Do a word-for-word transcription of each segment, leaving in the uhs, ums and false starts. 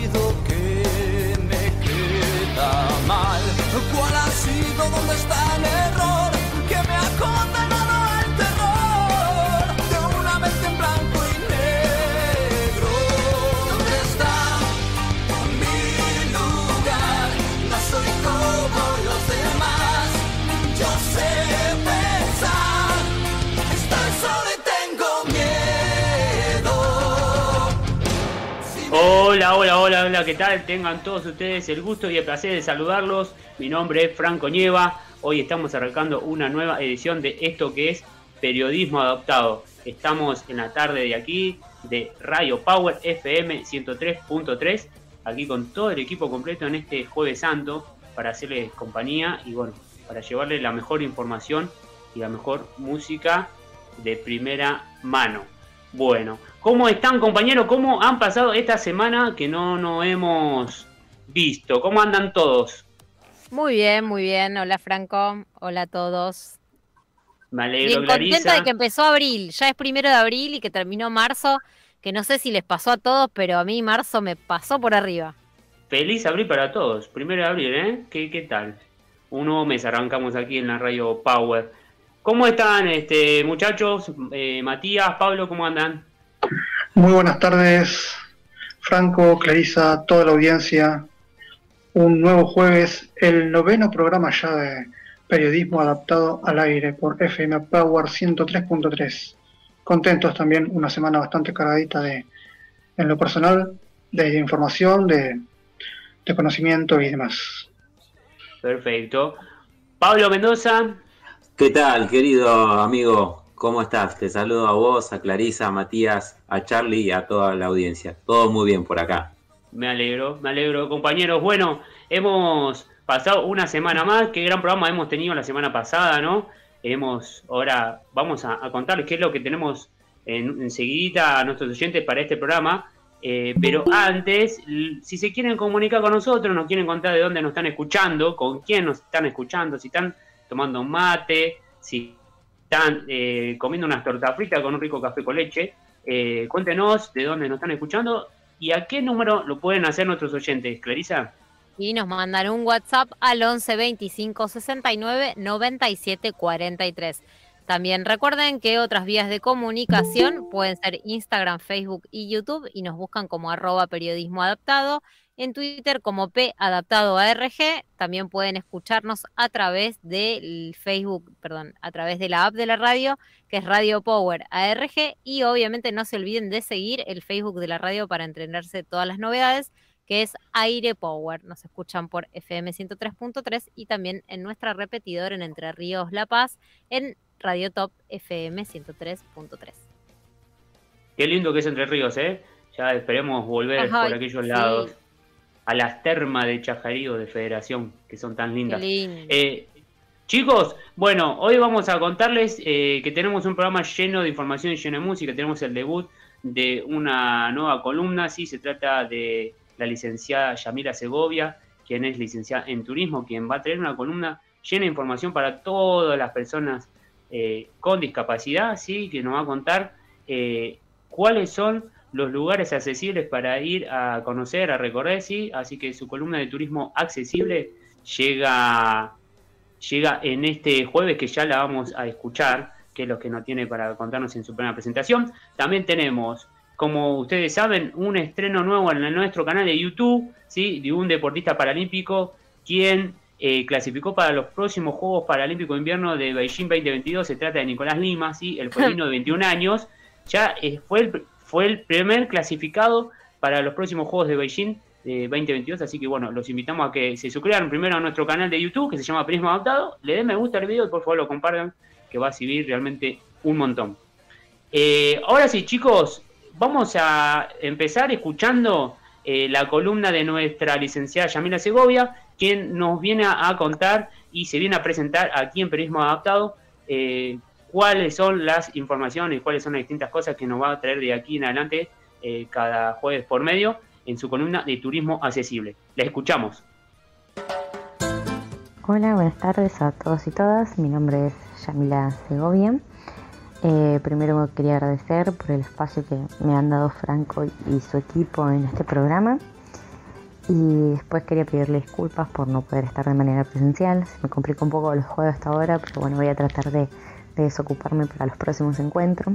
olvido que me queda mal. ¿Cuál ha sido, dónde está el error que me ha condenado al terror de una mente en blanco y negro? ¿Dónde está mi lugar? No soy como los demás. Yo sé pensar, estar solo y tengo miedo. Hola, hola, hola, hola, ¿qué tal? Tengan todos ustedes el gusto y el placer de saludarlos. Mi nombre es Franco Nieva. Hoy estamos arrancando una nueva edición de esto que es Periodismo Adaptado. Estamos en la tarde de aquí, de Radio Power F M ciento tres punto tres, aquí con todo el equipo completo en este Jueves Santo, para hacerles compañía y bueno, para llevarles la mejor información y la mejor música de primera mano. Bueno, ¿cómo están, compañeros? ¿Cómo han pasado esta semana que no nos hemos visto? ¿Cómo andan todos? Muy bien, muy bien. Hola, Franco. Hola a todos. Me alegro, Bien Clarisa. contenta de que empezó abril. Ya es primero de abril y que terminó marzo, que no sé si les pasó a todos, pero a mí marzo me pasó por arriba. Feliz abril para todos. Primero de abril, ¿eh? ¿Qué, qué tal? Un nuevo mes arrancamos aquí en la Radio Power. ¿Cómo están, este, muchachos? Eh, Matías, Pablo, ¿cómo andan? Muy buenas tardes, Franco, Clarisa, toda la audiencia. Un nuevo jueves, el noveno programa ya de periodismo adaptado al aire por F M Power ciento tres punto tres. Contentos también, una semana bastante cargadita de, en lo personal, de información, de, de conocimiento y demás. Perfecto. Pablo Mendoza. ¿Qué tal, querido amigo? ¿Cómo estás? Te saludo a vos, a Clarisa, a Matías, a Charlie y a toda la audiencia. Todo muy bien por acá. Me alegro, me alegro, compañeros. Bueno, hemos pasado una semana más. Qué gran programa hemos tenido la semana pasada, ¿no? Hemos, ahora vamos a, a contarles qué es lo que tenemos en, enseguidita a nuestros oyentes para este programa. Eh, pero antes, si se quieren comunicar con nosotros, nos quieren contar de dónde nos están escuchando, con quién nos están escuchando, si están tomando un mate, si están eh, comiendo unas tortas fritas con un rico café con leche, eh, cuéntenos de dónde nos están escuchando y a qué número lo pueden hacer nuestros oyentes, Clarisa. Y nos mandan un WhatsApp al once veinticinco sesenta y nueve noventa y siete cuarenta y tres. También recuerden que otras vías de comunicación pueden ser Instagram, Facebook y YouTube, y nos buscan como arroba periodismo adaptado, en Twitter como P adaptado A R G. También pueden escucharnos a través del Facebook, perdón, a través de la app de la radio, que es Radio Power A R G, y obviamente no se olviden de seguir el Facebook de la radio para enterarse de todas las novedades, que es Aire Power. Nos escuchan por F M ciento tres punto tres y también en nuestra repetidora en Entre Ríos, La Paz, en Radio Top F M ciento tres punto tres. Qué lindo que es Entre Ríos, ¿eh? Ya esperemos volver Ajá, por aquellos sí. lados a las termas de Chajarí de Federación, que son tan lindas. Qué lindo. Eh, chicos, bueno, hoy vamos a contarles eh, que tenemos un programa lleno de información y lleno de música. Tenemos el debut de una nueva columna, sí, se trata de la licenciada Yamila Segovia, quien es licenciada en turismo, quien va a traer una columna llena de información para todas las personas eh, con discapacidad, sí, que nos va a contar eh, cuáles son los lugares accesibles para ir a conocer, a recorrer, sí, así que su columna de turismo accesible llega, llega en este jueves, que ya la vamos a escuchar, que es lo que nos tiene para contarnos en su primera presentación. También tenemos, como ustedes saben, un estreno nuevo en nuestro canal de YouTube, ¿sí? De un deportista paralímpico quien eh, clasificó para los próximos Juegos Paralímpicos de Invierno de Beijing veinte veintidós. Se trata de Nicolás Lima, ¿sí? El pueblino de veintiún años. Ya eh, fue, el, fue el primer clasificado para los próximos Juegos de Beijing eh, veinte veintidós. Así que bueno, los invitamos a que se suscriban primero a nuestro canal de YouTube, que se llama Periodismo Adaptado. Le den me gusta al video y por favor lo compartan, que va a servir realmente un montón. Eh, ahora sí, chicos, vamos a empezar escuchando eh, la columna de nuestra licenciada Yamila Segovia, quien nos viene a, a contar y se viene a presentar aquí en Periodismo Adaptado eh, cuáles son las informaciones, cuáles son las distintas cosas que nos va a traer de aquí en adelante eh, cada jueves por medio en su columna de turismo accesible. Les escuchamos. Hola, buenas tardes a todos y todas. Mi nombre es Yamila Segovia. Eh, primero quería agradecer por el espacio que me han dado Franco y su equipo en este programa. Y después quería pedirle disculpas por no poder estar de manera presencial. Se me complicó un poco los juegos hasta ahora, pero bueno, voy a tratar de, de desocuparme para los próximos encuentros.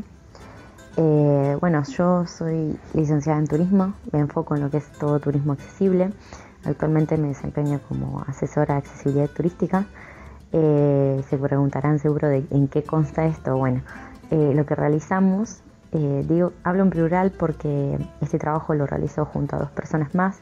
Eh, bueno, yo soy licenciada en turismo, me enfoco en lo que es todo turismo accesible. Actualmente me desempeño como asesora de accesibilidad turística. Eh, se preguntarán seguro de en qué consta esto. Bueno, eh, lo que realizamos, eh, digo, hablo en plural porque este trabajo lo realizo junto a dos personas más.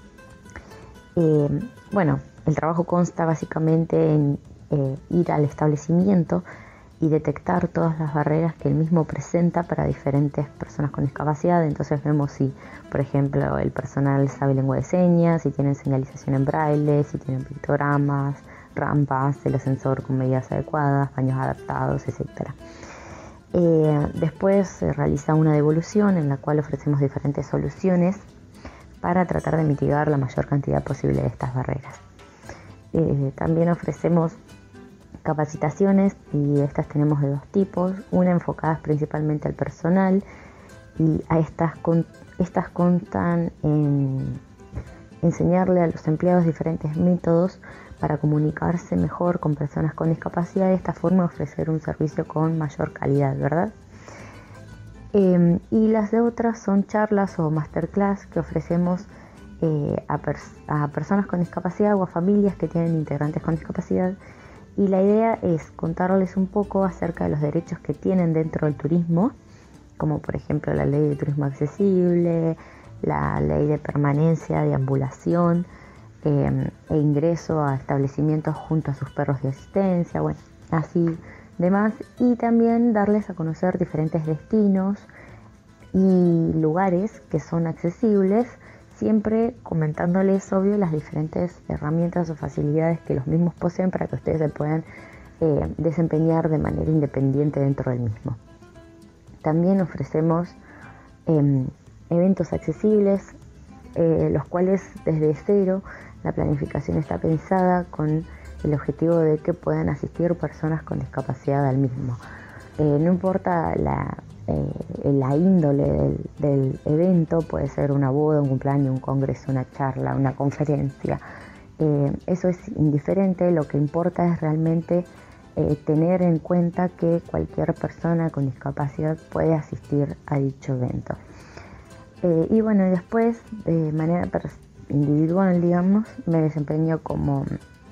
Eh, bueno, el trabajo consta básicamente en eh, ir al establecimiento y detectar todas las barreras que el mismo presenta para diferentes personas con discapacidad. Entonces vemos si, por ejemplo, el personal sabe lengua de señas, si tienen señalización en braille, si tienen pictogramas, rampas, el ascensor con medidas adecuadas, baños adaptados, etcétera. Eh, después se realiza una devolución en la cual ofrecemos diferentes soluciones para tratar de mitigar la mayor cantidad posible de estas barreras. Eh, también ofrecemos capacitaciones y estas tenemos de dos tipos, una enfocadas principalmente al personal y a estas, con, estas constan en enseñarle a los empleados diferentes métodos para comunicarse mejor con personas con discapacidad y de esta forma ofrecer un servicio con mayor calidad, ¿verdad? Eh, y las de otras son charlas o masterclass que ofrecemos eh, a, pers- a personas con discapacidad o a familias que tienen integrantes con discapacidad, y la idea es contarles un poco acerca de los derechos que tienen dentro del turismo, como por ejemplo la ley de turismo accesible, la ley de permanencia, de ambulación eh, e ingreso a establecimientos junto a sus perros de asistencia, bueno, así demás, y también darles a conocer diferentes destinos y lugares que son accesibles, siempre comentándoles, obvio, las diferentes herramientas o facilidades que los mismos poseen para que ustedes se puedan eh, desempeñar de manera independiente dentro del mismo. También ofrecemos eh, eventos accesibles, eh, los cuales desde cero la planificación está pensada con el objetivo de que puedan asistir personas con discapacidad al mismo. Eh, no importa la, eh, la índole del, del evento, puede ser una boda, un cumpleaños, un congreso, una charla, una conferencia. Eh, eso es indiferente, lo que importa es realmente eh, tener en cuenta que cualquier persona con discapacidad puede asistir a dicho evento. Eh, y bueno, después, de manera individual, digamos, me desempeño como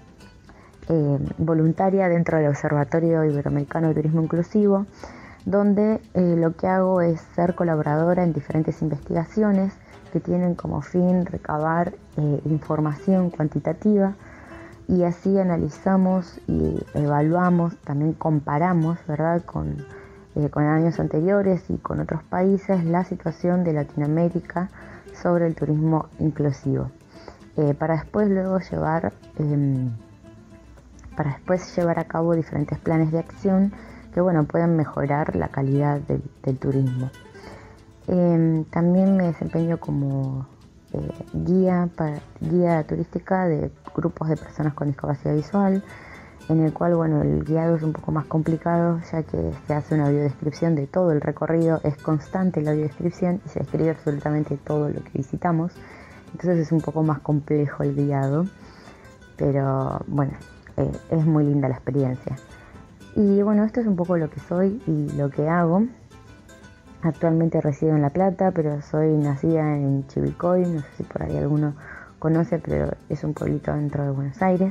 Eh, voluntaria dentro del Observatorio Iberoamericano de Turismo Inclusivo, donde eh, lo que hago es ser colaboradora en diferentes investigaciones que tienen como fin recabar eh, información cuantitativa, y así analizamos y evaluamos, también comparamos, ¿verdad?, con, eh, con años anteriores y con otros países la situación de Latinoamérica sobre el turismo inclusivo, eh, para después luego llevar eh, para después llevar a cabo diferentes planes de acción que, bueno, puedan mejorar la calidad del, del turismo. Eh, también me desempeño como eh, guía, para, guía turística de grupos de personas con discapacidad visual, en el cual, bueno, el guiado es un poco más complicado, ya que se hace una audiodescripción de todo el recorrido, es constante la audiodescripción y se describe absolutamente todo lo que visitamos, entonces es un poco más complejo el guiado, pero bueno, Eh, es muy linda la experiencia. Y bueno, esto es un poco lo que soy y lo que hago. Actualmente resido en La Plata, pero soy nacida en Chivilcoy, no sé si por ahí alguno conoce, pero es un pueblito dentro de Buenos Aires.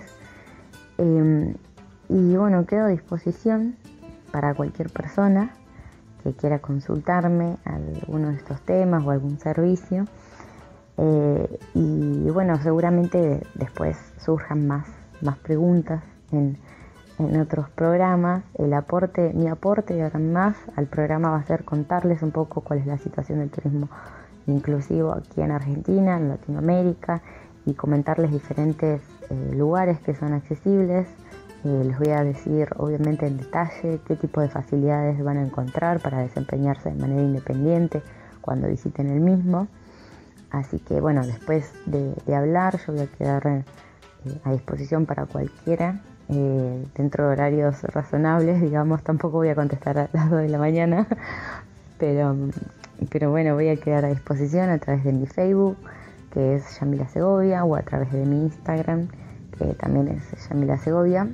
Eh, y bueno, quedo a disposición para cualquier persona que quiera consultarme alguno de estos temas o algún servicio. Eh, y bueno, seguramente después surjan más más preguntas en, en otros programas. El aporte, mi aporte de ahora en más al programa va a ser contarles un poco cuál es la situación del turismo inclusivo aquí en Argentina, en Latinoamérica, y comentarles diferentes eh, lugares que son accesibles. Eh, les voy a decir obviamente en detalle qué tipo de facilidades van a encontrar para desempeñarse de manera independiente cuando visiten el mismo. Así que bueno, después de, de hablar, yo voy a quedar eh, a disposición para cualquiera, eh, dentro de horarios razonables, digamos. Tampoco voy a contestar a las dos de la mañana, pero, pero bueno, voy a quedar a disposición a través de mi Facebook, que es Yamila Segovia, o a través de mi Instagram, que también es Yamila Segovia.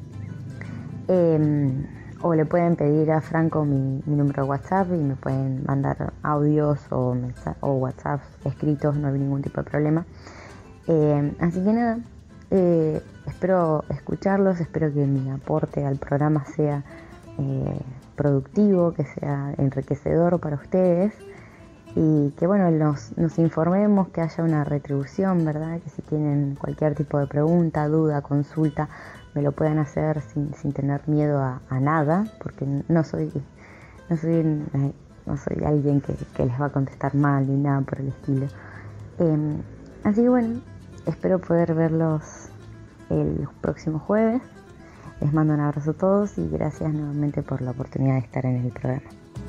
Eh, o le pueden pedir a Franco mi, mi número de WhatsApp y me pueden mandar audios o, o WhatsApp escritos, no hay ningún tipo de problema. Eh, así que nada, eh, espero escucharlos, espero que mi aporte al programa sea eh, productivo, que sea enriquecedor para ustedes y que bueno, nos, nos informemos, que haya una retribución, ¿verdad? Que si tienen cualquier tipo de pregunta, duda, consulta, me lo puedan hacer sin, sin tener miedo a, a nada, porque no soy no soy, no soy alguien que, que les va a contestar mal ni nada por el estilo. Eh, así que bueno, espero poder verlos el próximo jueves. Les mando un abrazo a todos y gracias nuevamente por la oportunidad de estar en el programa.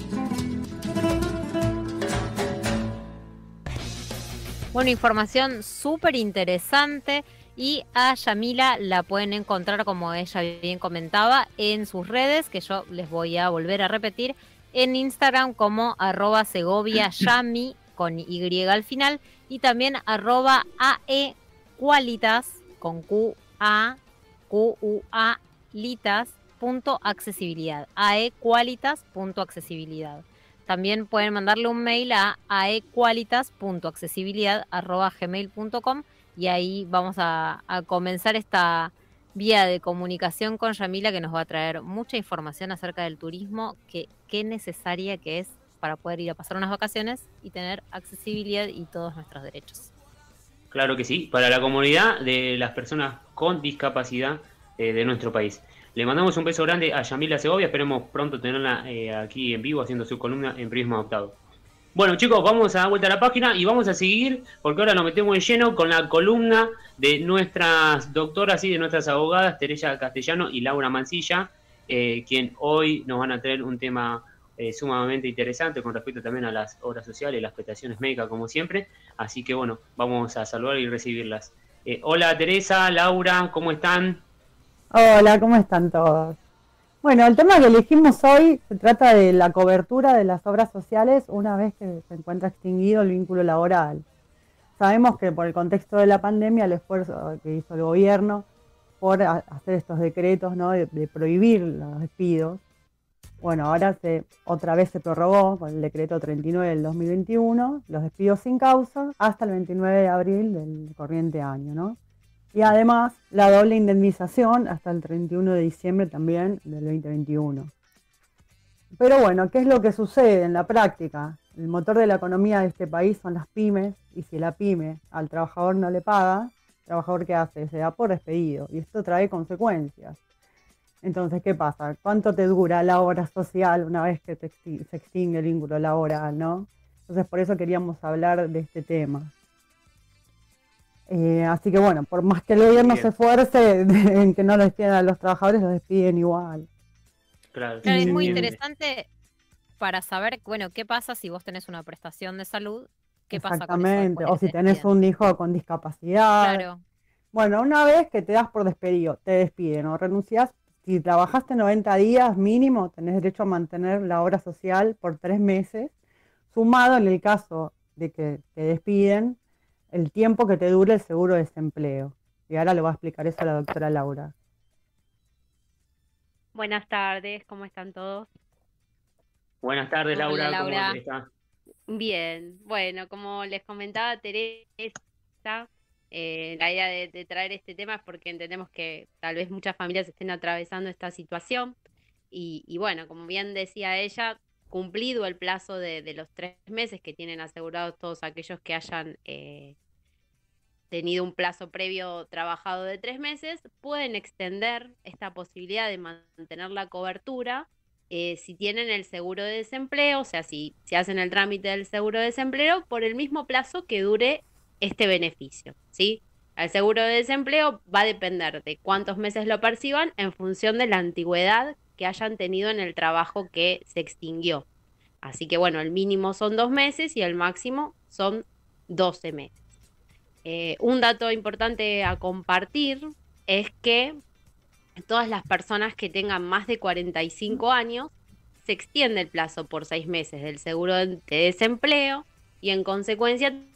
Bueno, información súper interesante. Y a Yamila la pueden encontrar, como ella bien comentaba, en sus redes, que yo les voy a volver a repetir, en Instagram como arroba Segovia Yami con Y al final, y también arroba aequalitas con Q A Q U A litas punto accesibilidad, aequalitas punto accesibilidad. También pueden mandarle un mail a aequalitas punto accesibilidad arroba gmail punto com. Y ahí vamos a, a comenzar esta vía de comunicación con Yamila, que nos va a traer mucha información acerca del turismo, que qué necesaria que es para poder ir a pasar unas vacaciones y tener accesibilidad y todos nuestros derechos. Claro que sí, para la comunidad de las personas con discapacidad eh, de nuestro país. Le mandamos un beso grande a Yamila Segovia, esperemos pronto tenerla eh, aquí en vivo haciendo su columna en Periodismo Adaptado. Bueno, chicos, vamos a dar vuelta a la página y vamos a seguir, porque ahora nos metemos en lleno con la columna de nuestras doctoras y de nuestras abogadas, Teresa Castellano y Laura Mancilla, eh, quien hoy nos van a traer un tema eh, sumamente interesante con respecto también a las obras sociales y las prestaciones médicas, como siempre. Así que, bueno, vamos a saludar y recibirlas. Eh, hola, Teresa, Laura, ¿cómo están? Hola, ¿cómo están todos? Bueno, el tema que elegimos hoy se trata de la cobertura de las obras sociales una vez que se encuentra extinguido el vínculo laboral. Sabemos que por el contexto de la pandemia, el esfuerzo que hizo el gobierno por hacer estos decretos, ¿no? de, de prohibir los despidos, bueno, ahora se, otra vez se prorrogó con el decreto treinta y nueve del dos mil veintiuno, los despidos sin causa hasta el veintinueve de abril del corriente año, ¿no? Y además, la doble indemnización hasta el treinta y uno de diciembre también del veinte veintiuno. Pero bueno, ¿qué es lo que sucede en la práctica? El motor de la economía de este país son las pymes, y si la pyme al trabajador no le paga, ¿el trabajador qué hace? Se da por despedido, y esto trae consecuencias. Entonces, ¿qué pasa? ¿Cuánto te dura la obra social una vez que te exti- se extingue el vínculo laboral, ¿no? Entonces, por eso queríamos hablar de este tema. Eh, así que bueno, por más que el gobierno se esfuerce en que no lo despidan a los trabajadores, los despiden igual. Claro, Claro, es muy bien. interesante para saber, bueno, qué pasa si vos tenés una prestación de salud, qué pasa con eso Exactamente, después o que te si tenés despiden. un hijo con discapacidad. Claro, Bueno, una vez que te das por despedido, te despiden o renuncias, si trabajaste noventa días mínimo, tenés derecho a mantener la obra social por tres meses, sumado en el caso de que te despiden, el tiempo que te dure el seguro de desempleo. Y ahora le va a explicar eso a la doctora Laura. Buenas tardes, ¿cómo están todos? Buenas tardes, Hola, Laura, Laura. ¿cómo estás? Bien, bueno, como les comentaba Teresa, eh, la idea de, de traer este tema es porque entendemos que tal vez muchas familias estén atravesando esta situación y, y bueno, como bien decía ella, cumplido el plazo de, de los tres meses que tienen asegurados todos aquellos que hayan eh, tenido un plazo previo trabajado de tres meses, pueden extender esta posibilidad de mantener la cobertura eh, si tienen el seguro de desempleo, o sea, si, si hacen el trámite del seguro de desempleo por el mismo plazo que dure este beneficio, ¿sí? El seguro de desempleo va a depender de cuántos meses lo perciban en función de la antigüedad que hayan tenido en el trabajo que se extinguió. Así que bueno, el mínimo son dos meses y el máximo son doce meses. Eh, un dato importante a compartir es que todas las personas que tengan más de cuarenta y cinco años se extiende el plazo por seis meses del seguro de desempleo y en consecuencia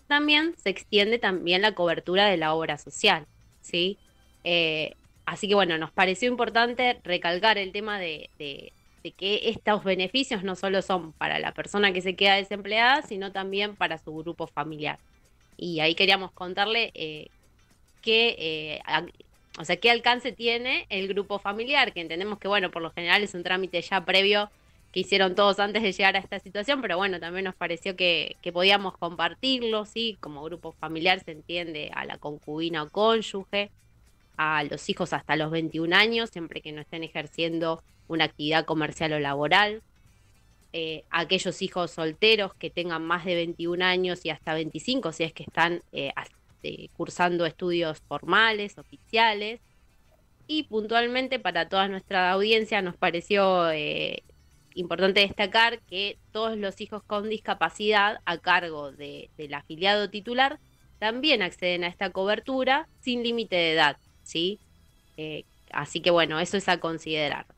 también se extiende también la cobertura de la obra social, ¿sí? Eh, así que bueno, nos pareció importante recalcar el tema de, de, de que estos beneficios no solo son para la persona que se queda desempleada, sino también para su grupo familiar. Y ahí queríamos contarle eh, qué, eh, a- o sea, qué alcance tiene el grupo familiar, que entendemos que, bueno, por lo general es un trámite ya previo que hicieron todos antes de llegar a esta situación, pero bueno, también nos pareció que, que podíamos compartirlo, ¿sí? Como grupo familiar se entiende a la concubina o cónyuge, a los hijos hasta los veintiún años, siempre que no estén ejerciendo una actividad comercial o laboral, eh, a aquellos hijos solteros que tengan más de veintiún años y hasta veinticinco, si es que están eh, as- eh, cursando estudios formales, oficiales, y puntualmente para toda nuestra audiencia nos pareció eh, importante destacar que todos los hijos con discapacidad a cargo de, del afiliado titular también acceden a esta cobertura sin límite de edad, ¿sí? Eh, así que bueno, eso es a considerar.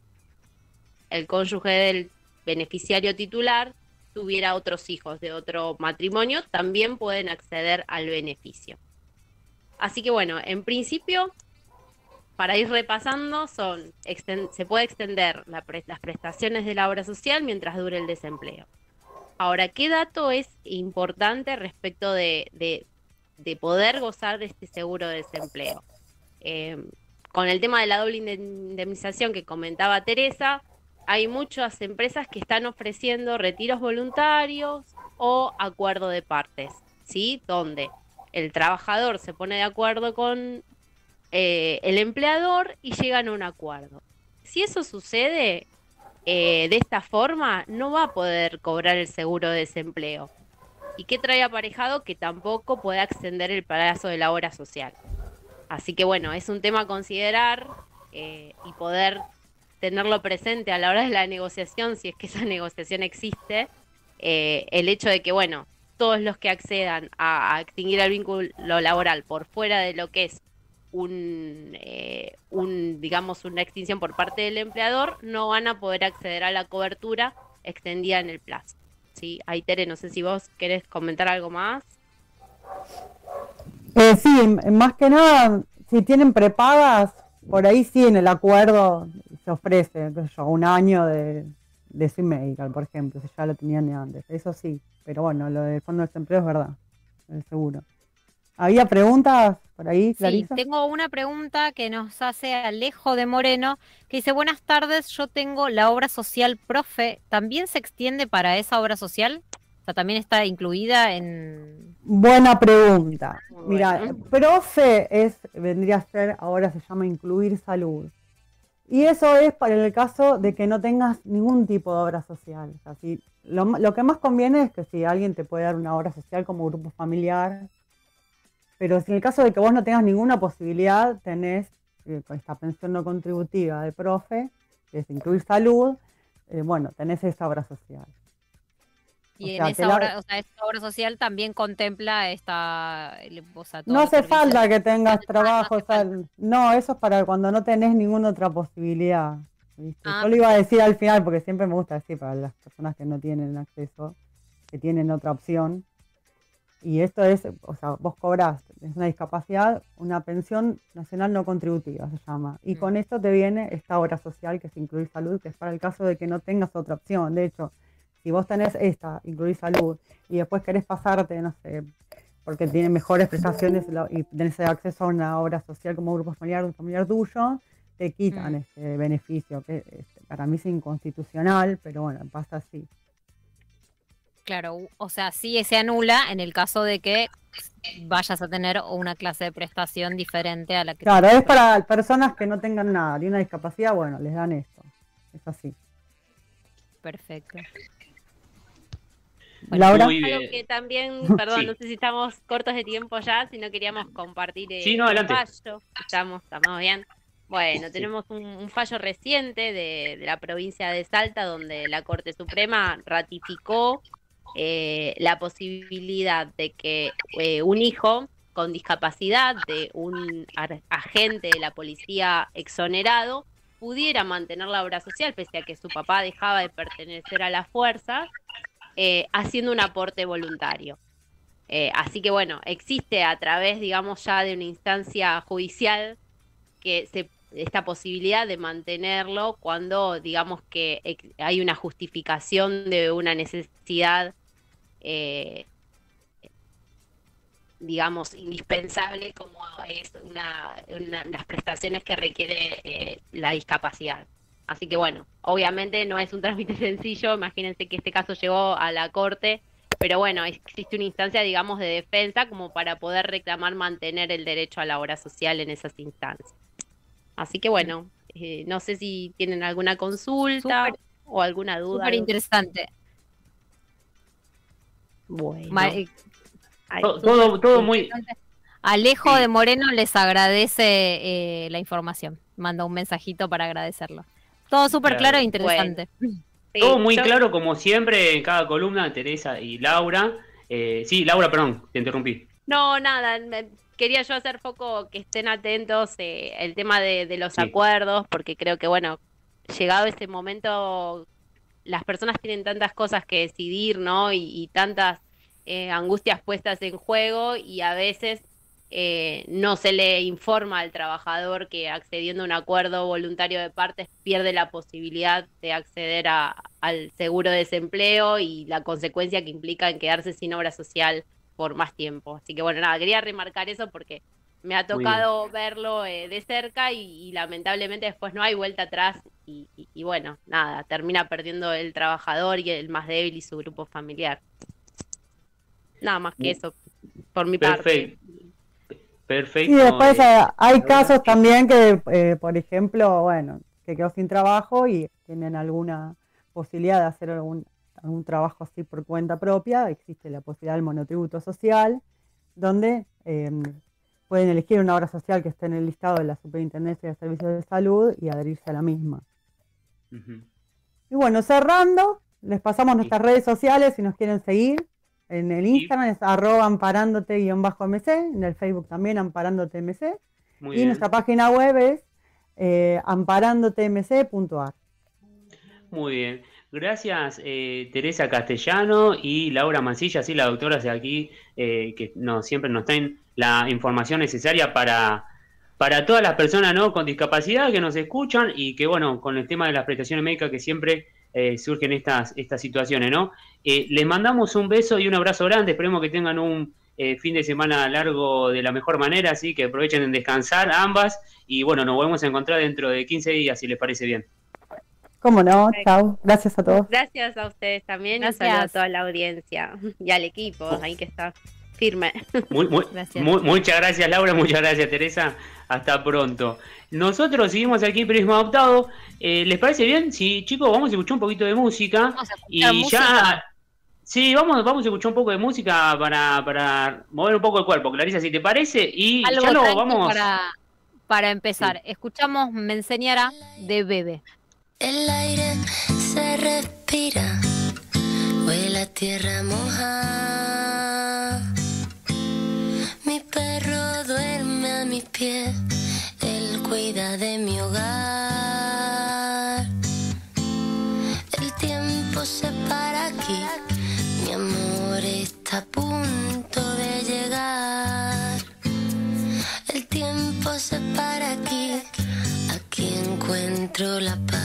El cónyuge del beneficiario titular tuviera otros hijos de otro matrimonio, también pueden acceder al beneficio. Así que bueno, en principio, para ir repasando, son exten- se puede extender la pre- las prestaciones de la obra social mientras dure el desempleo. Ahora, ¿qué dato es importante respecto de, de, de poder gozar de este seguro de desempleo? Eh, con el tema de la doble inden- indemnización que comentaba Teresa, hay muchas empresas que están ofreciendo retiros voluntarios o acuerdo de partes, ¿sí? Donde el trabajador se pone de acuerdo con eh, el empleador y llegan a un acuerdo. Si eso sucede eh, de esta forma, no va a poder cobrar el seguro de desempleo. ¿Y qué trae aparejado? Que tampoco puede extender el plazo de la obra social. Así que bueno, es un tema a considerar eh, y poder tenerlo presente a la hora de la negociación, si es que esa negociación existe, eh, el hecho de que, bueno, todos los que accedan a, a extinguir el vínculo laboral por fuera de lo que es un, eh, un, digamos, una extinción por parte del empleador, no van a poder acceder a la cobertura extendida en el plazo. ¿Sí? Ahí, Tere, no sé si vos querés comentar algo más. Eh, sí, m- más que nada, si tienen prepagas, por ahí sí en el acuerdo se ofrece, qué sé yo, un año de, de Swing Medical, por ejemplo, si ya lo tenían de antes. Eso sí, pero bueno, lo del fondo de desempleo es verdad, es seguro. ¿Había preguntas por ahí, Sí, Clarisa? tengo una pregunta que nos hace Alejo de Moreno, que dice, buenas tardes, yo tengo la obra social profe, ¿también se extiende para esa obra social? O sea, ¿también está incluida en...? Buena pregunta. Muy Mira, bueno. profe es, vendría a ser, ahora se llama incluir salud. Y eso es para el caso de que no tengas ningún tipo de obra social. O sea, si- lo, ma- lo que más conviene es que si alguien te puede dar una obra social como grupo familiar, pero si en el caso de que vos no tengas ninguna posibilidad, tenés eh, con esta pensión no contributiva de profe, que es incluir salud, eh, bueno, tenés esa obra social. O Y en sea, que esa la, obra, o sea, esa obra social también contempla esta, el- o sea, todos no los hace servicios. falta que Ah, tengas no trabajo, hace o sea, falta. no, eso es para cuando no tenés ninguna otra posibilidad, ¿viste? Ah, Yo lo iba a perfecto. decir al final porque siempre me gusta decir para las personas que no tienen acceso, que tienen otra opción. Y esto es, o sea, vos cobrás, es una discapacidad, una pensión nacional no contributiva se llama. Y Mm. con esto te viene esta obra social que es incluir salud, que es para el caso de que no tengas otra opción. De hecho, si vos tenés esta, incluir salud, y después querés pasarte, no sé, porque tiene mejores prestaciones lo- y tenés acceso a una obra social como grupo familiar, un familiar tuyo, te quitan Mm. este beneficio, que este, para mí es inconstitucional, pero bueno, pasa así. Claro, u- o sea, sí se anula en el caso de que vayas a tener una clase de prestación diferente a la que Claro, tiene es el profe. para personas que no tengan nada, de una discapacidad, bueno, les dan esto. Es así. Perfecto. Bueno, Laura, Muy Algo bien. que también, perdón, no Sí, sé si estamos cortos de tiempo ya, si no queríamos compartir sí, eh, no, un adelante. fallo. Estamos, estamos bien. Bueno, Sí. tenemos un, un fallo reciente de, de la provincia de Salta, donde la Corte Suprema ratificó eh, la posibilidad de que eh, un hijo con discapacidad de un ar- agente de la policía exonerado pudiera mantener la obra social, pese a que su papá dejaba de pertenecer a las fuerzas, eh, haciendo un aporte voluntario. Eh, así que bueno, existe a través, digamos, ya de una instancia judicial que se, esta posibilidad de mantenerlo cuando, digamos, que ex, hay una justificación de una necesidad, eh, digamos, indispensable, como es una, una, las prestaciones que requiere eh, la discapacidad. Así que bueno, obviamente no es un trámite sencillo, imagínense que este caso llegó a la corte, pero bueno, existe una instancia, digamos, de defensa como para poder reclamar mantener el derecho a la obra social en esas instancias. Así que bueno, eh, no sé si tienen alguna consulta Súper, o alguna duda. Súper interesante. Bueno. Ma- eh, Ay, Todo, todo, todo muy... interesante. Alejo Sí. de Moreno les agradece eh, la información. Manda un mensajito para agradecerlo. Todo súper Claro. claro e interesante. Sí, Todo muy yo- claro, como siempre, en cada columna, Teresa y Laura. Eh, sí, Laura, perdón, te interrumpí. No, nada, me- quería yo hacer foco que estén atentos eh, el tema de, de los Sí. acuerdos, porque creo que, bueno, llegado ese momento, las personas tienen tantas cosas que decidir, ¿no? Y, y tantas eh, angustias puestas en juego y a veces eh, no se le informa al trabajador que accediendo a un acuerdo voluntario de partes pierde la posibilidad de acceder a, al seguro de desempleo y la consecuencia que implica en quedarse sin obra social por más tiempo. Así que bueno, nada, quería remarcar eso porque me ha Muy tocado verlo eh, de cerca y, y lamentablemente después no hay vuelta atrás y, y- y bueno, nada, termina perdiendo el trabajador y el más débil y su grupo familiar. Nada más que eso, por mi parte. Perfecto. Perfecto. Y después eh, eh, hay Laura, casos sí. también que, eh, por ejemplo, bueno, que quedó sin trabajo y tienen alguna posibilidad de hacer algún, algún trabajo así por cuenta propia. Existe la posibilidad del monotributo social, donde eh, pueden elegir una obra social que esté en el listado de la Superintendencia de Servicios de Salud y adherirse a la misma. Ujú. Y bueno, cerrando, les pasamos nuestras redes sociales si nos quieren seguir. En el Instagram es arroba amparándote-mc, en el Facebook también amparándote-mc, Muy y bien. nuestra página web es eh, amparandotemc punto ar. Muy bien. Gracias, eh, Teresa Castellano y Laura Mancilla, sí, la doctora de aquí, eh, que nos, siempre nos traen la información necesaria para, para todas las personas, ¿no?, con discapacidad que nos escuchan y que, bueno, con el tema de las prestaciones médicas que siempre eh, surgen estas, estas situaciones, ¿no? Eh, les mandamos un beso y un abrazo grande, esperemos que tengan un eh, fin de semana largo de la mejor manera, así que aprovechen en descansar ambas y, bueno, nos volvemos a encontrar dentro de quince días, si les parece bien. ¿Cómo no? Perfecto. Chao. Gracias a todos. Gracias a ustedes también y un Gracias. saludo a toda la audiencia y al equipo, ahí que está firme. Muy, muy, Gracias. mu- muchas gracias, Laura, muchas gracias, Teresa. Hasta pronto. Nosotros seguimos aquí en Periodismo Adaptado. Eh, ¿Les parece bien? Sí, chicos, vamos a escuchar un poquito de música. Vamos a Y escuchar ya. música. Sí, vamos, vamos a escuchar un poco de música para, para mover un poco el cuerpo, Clarisa, si te parece. Y Algo ya lo tranqui vamos. para, para empezar. Escuchamos Me enseñará de Bebe. El aire se respira, huele a tierra moja. Mi perro duerme a mis pies, él cuida de mi hogar. El tiempo se para aquí, mi amor está a punto de llegar. El tiempo se para aquí, aquí encuentro la paz.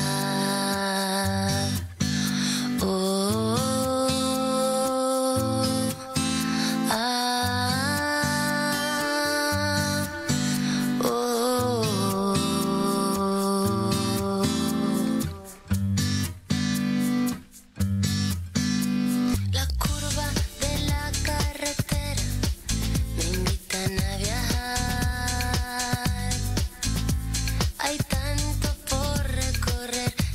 Oh, ah, oh. La curva de la carretera me invitan a viajar. Hay tanto por recorrer,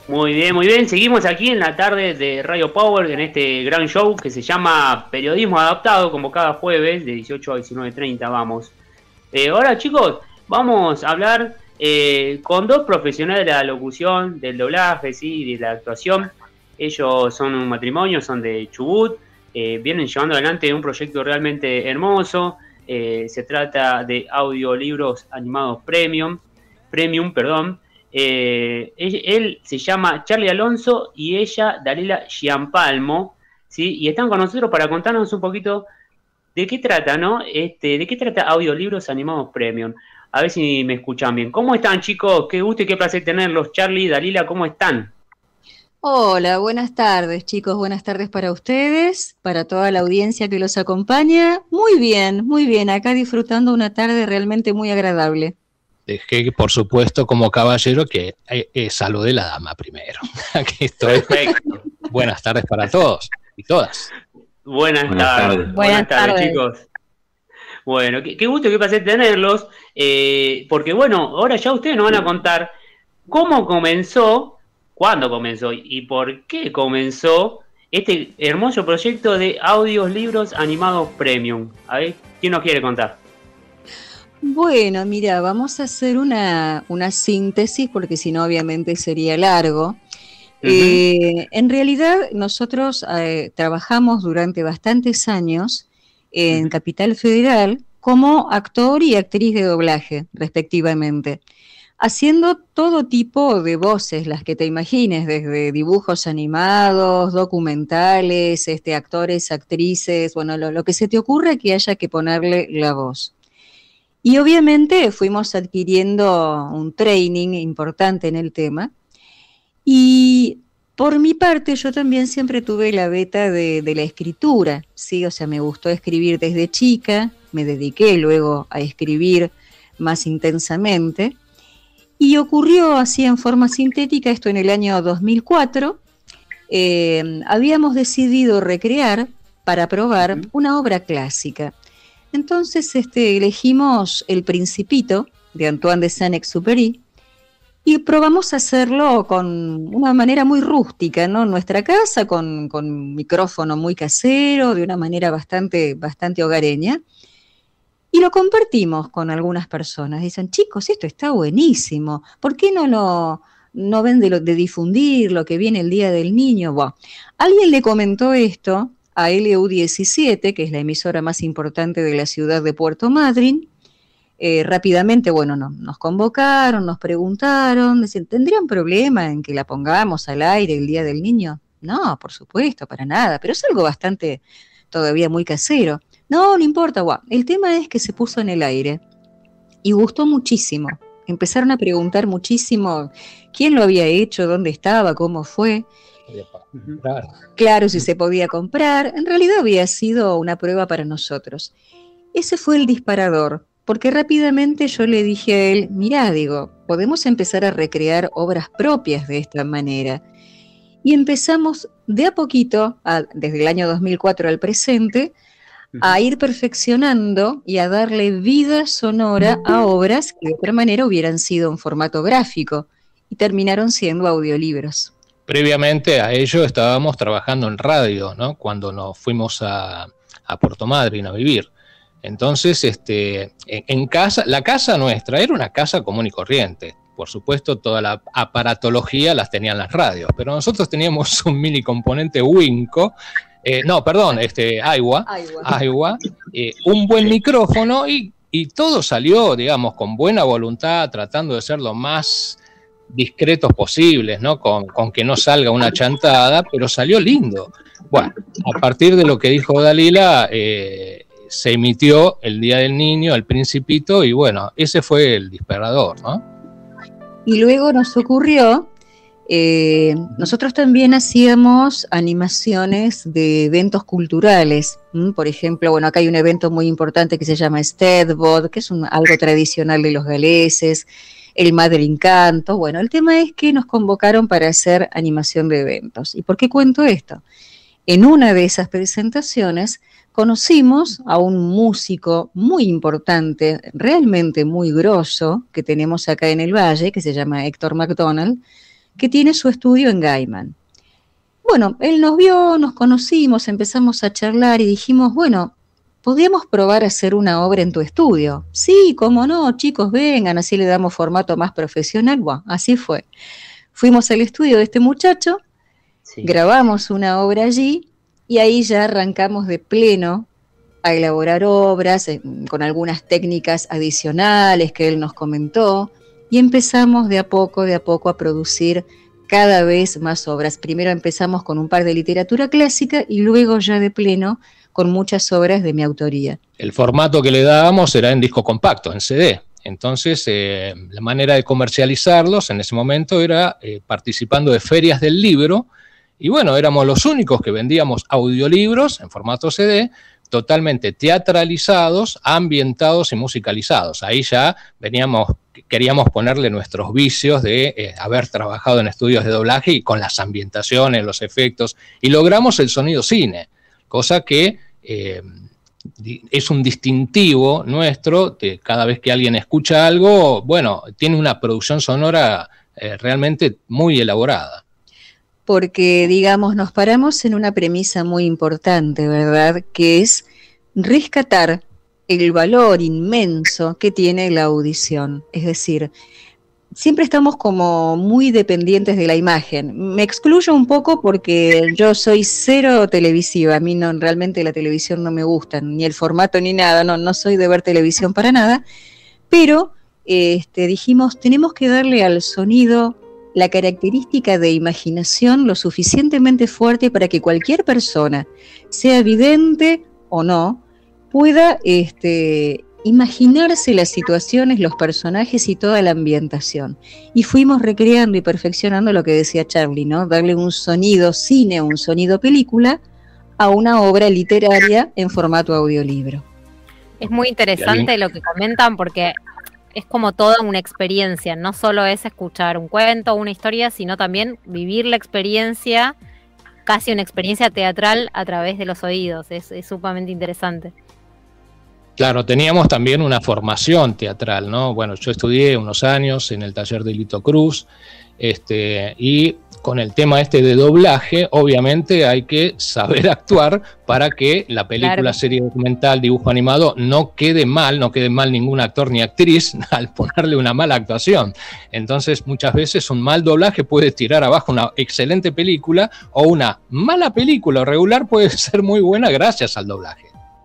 Muy bien, muy bien. Seguimos aquí en la tarde de Radio Power, en este gran show que se llama Periodismo Adaptado, como cada jueves de dieciocho a diecinueve treinta. Vamos. Eh, ahora, chicos, vamos a hablar eh, con dos profesionales de la locución, del doblaje, sí, de la actuación. Ellos son un matrimonio, son de Chubut, eh, vienen llevando adelante un proyecto realmente hermoso. Eh, se trata de audiolibros animados premium, premium, perdón. Eh, él, él se llama Charlie Alonso y ella Dalila Giampalmo, ¿sí? Y están con nosotros para contarnos un poquito de qué trata, ¿no? Este, de qué trata audiolibros animados premium. A ver si me escuchan bien. ¿Cómo están, chicos? Qué gusto y qué placer tenerlos. Charlie, Dalila, ¿cómo están? Hola, buenas tardes, chicos. Buenas tardes para ustedes, para toda la audiencia que los acompaña. Muy bien, muy bien. Acá disfrutando una tarde realmente muy agradable. Dejé, por supuesto, como caballero, que eh, eh, saludé a la dama primero. Aquí estoy. Perfecto. Buenas tardes para todos y todas. Buenas, Buenas tardes. tardes. Buenas, Buenas tardes, tardes, chicos. Bueno, qué, qué gusto y qué placer tenerlos. Eh, porque, bueno, ahora ya ustedes nos van a contar cómo comenzó, cuándo comenzó y por qué comenzó este hermoso proyecto de audios, libros animados premium. A ver, ¿quién nos quiere contar? Bueno, mira, vamos a hacer una, una síntesis porque si no obviamente sería largo. Uh-huh. Eh, en realidad nosotros eh, trabajamos durante bastantes años en uh-huh. Capital Federal como actor y actriz de doblaje, respectivamente, haciendo todo tipo de voces, las que te imagines, desde dibujos animados, documentales, este, actores, actrices, bueno, lo, lo que se te ocurra que haya que ponerle la voz. Y obviamente fuimos adquiriendo un training importante en el tema. Y por mi parte yo también siempre tuve la beta de, de la escritura, ¿sí? O sea, me gustó escribir desde chica, me dediqué luego a escribir más intensamente. Y ocurrió así en forma sintética, esto en el año dos mil cuatro, eh, habíamos decidido recrear para probar uh-huh. una obra clásica. Entonces este, elegimos El Principito, de Antoine de Saint-Exupéry, y probamos hacerlo con una manera muy rústica, ¿no? En nuestra casa, con, con un micrófono muy casero, de una manera bastante, bastante hogareña, y lo compartimos con algunas personas. Dicen, chicos, esto está buenísimo, ¿por qué no lo no ven de, lo, de difundir lo que viene el Día del Niño? Bueno, alguien le comentó esto a L U diecisiete, que es la emisora más importante de la ciudad de Puerto Madryn. Eh, rápidamente, bueno, no, nos convocaron, nos preguntaron, decían, ¿tendrían problema en que la pongamos al aire el Día del Niño? No, por supuesto, para nada, pero es algo bastante, todavía muy casero. No, no importa, guau. El tema es que se puso en el aire y gustó muchísimo. Empezaron a preguntar muchísimo quién lo había hecho, dónde estaba, cómo fue. Claro. claro, si se podía comprar. En realidad había sido una prueba para nosotros. Ese fue el disparador, porque rápidamente yo le dije a él, mirá, digo, podemos empezar a recrear obras propias de esta manera. Y empezamos de a poquito, a, desde el año dos mil cuatro al presente, a ir perfeccionando y a darle vida sonora a obras que de otra manera hubieran sido en formato gráfico y terminaron siendo audiolibros. Previamente a ello estábamos trabajando en radio, ¿no? Cuando nos fuimos a, a Puerto Madryn a vivir. Entonces, este, en, en casa, la casa nuestra era una casa común y corriente. Por supuesto, toda la aparatología las tenían las radios, pero nosotros teníamos un mini componente Winco, eh, no, perdón, este, Aiwa, Aiwa, eh, un buen micrófono y, y todo salió, digamos, con buena voluntad, tratando de ser lo más discretos posibles, ¿no? Con, con que no salga una chantada, pero salió lindo. Bueno, a partir de lo que dijo Dalila, eh, se emitió el Día del Niño, El Principito, y bueno, ese fue el disparador, ¿no? Y luego nos ocurrió, eh, nosotros también hacíamos animaciones de eventos culturales. ¿m? Por ejemplo, bueno, acá hay un evento muy importante que se llama Stedbod, que es un, algo tradicional de los galeses, el Madryn Canto. Bueno, el tema es que nos convocaron para hacer animación de eventos. ¿Y por qué cuento esto? En una de esas presentaciones conocimos a un músico muy importante, realmente muy grosso, que tenemos acá en el Valle, que se llama Héctor McDonald, que tiene su estudio en Gaiman. Bueno, él nos vio, nos conocimos, empezamos a charlar y dijimos, bueno, ¿podríamos probar a hacer una obra en tu estudio? Sí, cómo no, chicos, vengan, así le damos formato más profesional. Bueno, así fue. Fuimos al estudio de este muchacho, sí. Grabamos una obra allí y ahí ya arrancamos de pleno a elaborar obras eh, con algunas técnicas adicionales que él nos comentó y empezamos de a poco, de a poco a producir cada vez más obras. Primero empezamos con un par de literatura clásica y luego ya de pleno con muchas obras de mi autoría. El formato que le dábamos era en disco compacto, en C D. Entonces, eh, la manera de comercializarlos en ese momento era eh, participando de ferias del libro. Y bueno, éramos los únicos que vendíamos audiolibros en formato C D, totalmente teatralizados, ambientados y musicalizados. Ahí ya veníamos, queríamos ponerle nuestros vicios de eh, haber trabajado en estudios de doblaje y con las ambientaciones, los efectos, y logramos el sonido cine, cosa que eh, es un distintivo nuestro, de cada vez que alguien escucha algo, bueno, tiene una producción sonora eh, realmente muy elaborada. Porque, digamos, nos paramos en una premisa muy importante, ¿verdad? Que es rescatar el valor inmenso que tiene la audición. Es decir, siempre estamos como muy dependientes de la imagen. Me excluyo un poco porque yo soy cero televisiva. A mí no, realmente la televisión no me gusta, ni el formato ni nada. No, no soy de ver televisión para nada. Pero este, dijimos, tenemos que darle al sonido la característica de imaginación lo suficientemente fuerte para que cualquier persona, sea vidente o no, pueda este, imaginarse las situaciones, los personajes y toda la ambientación. Y fuimos recreando y perfeccionando lo que decía Charlie, ¿no? Darle un sonido cine, un sonido película a una obra literaria en formato audiolibro. Es muy interesante lo que comentan porque es como toda una experiencia, no solo es escuchar un cuento o una historia, sino también vivir la experiencia, casi una experiencia teatral a través de los oídos, es, es sumamente interesante. Claro, teníamos también una formación teatral, ¿no? Bueno, yo estudié unos años en el taller de Lito Cruz, este, y con el tema este de doblaje, obviamente hay que saber actuar para que la película, claro, serie documental, dibujo animado, no quede mal, no quede mal ningún actor ni actriz al ponerle una mala actuación. Entonces, muchas veces un mal doblaje puede tirar abajo una excelente película, o una mala película regular puede ser muy buena gracias al doblaje.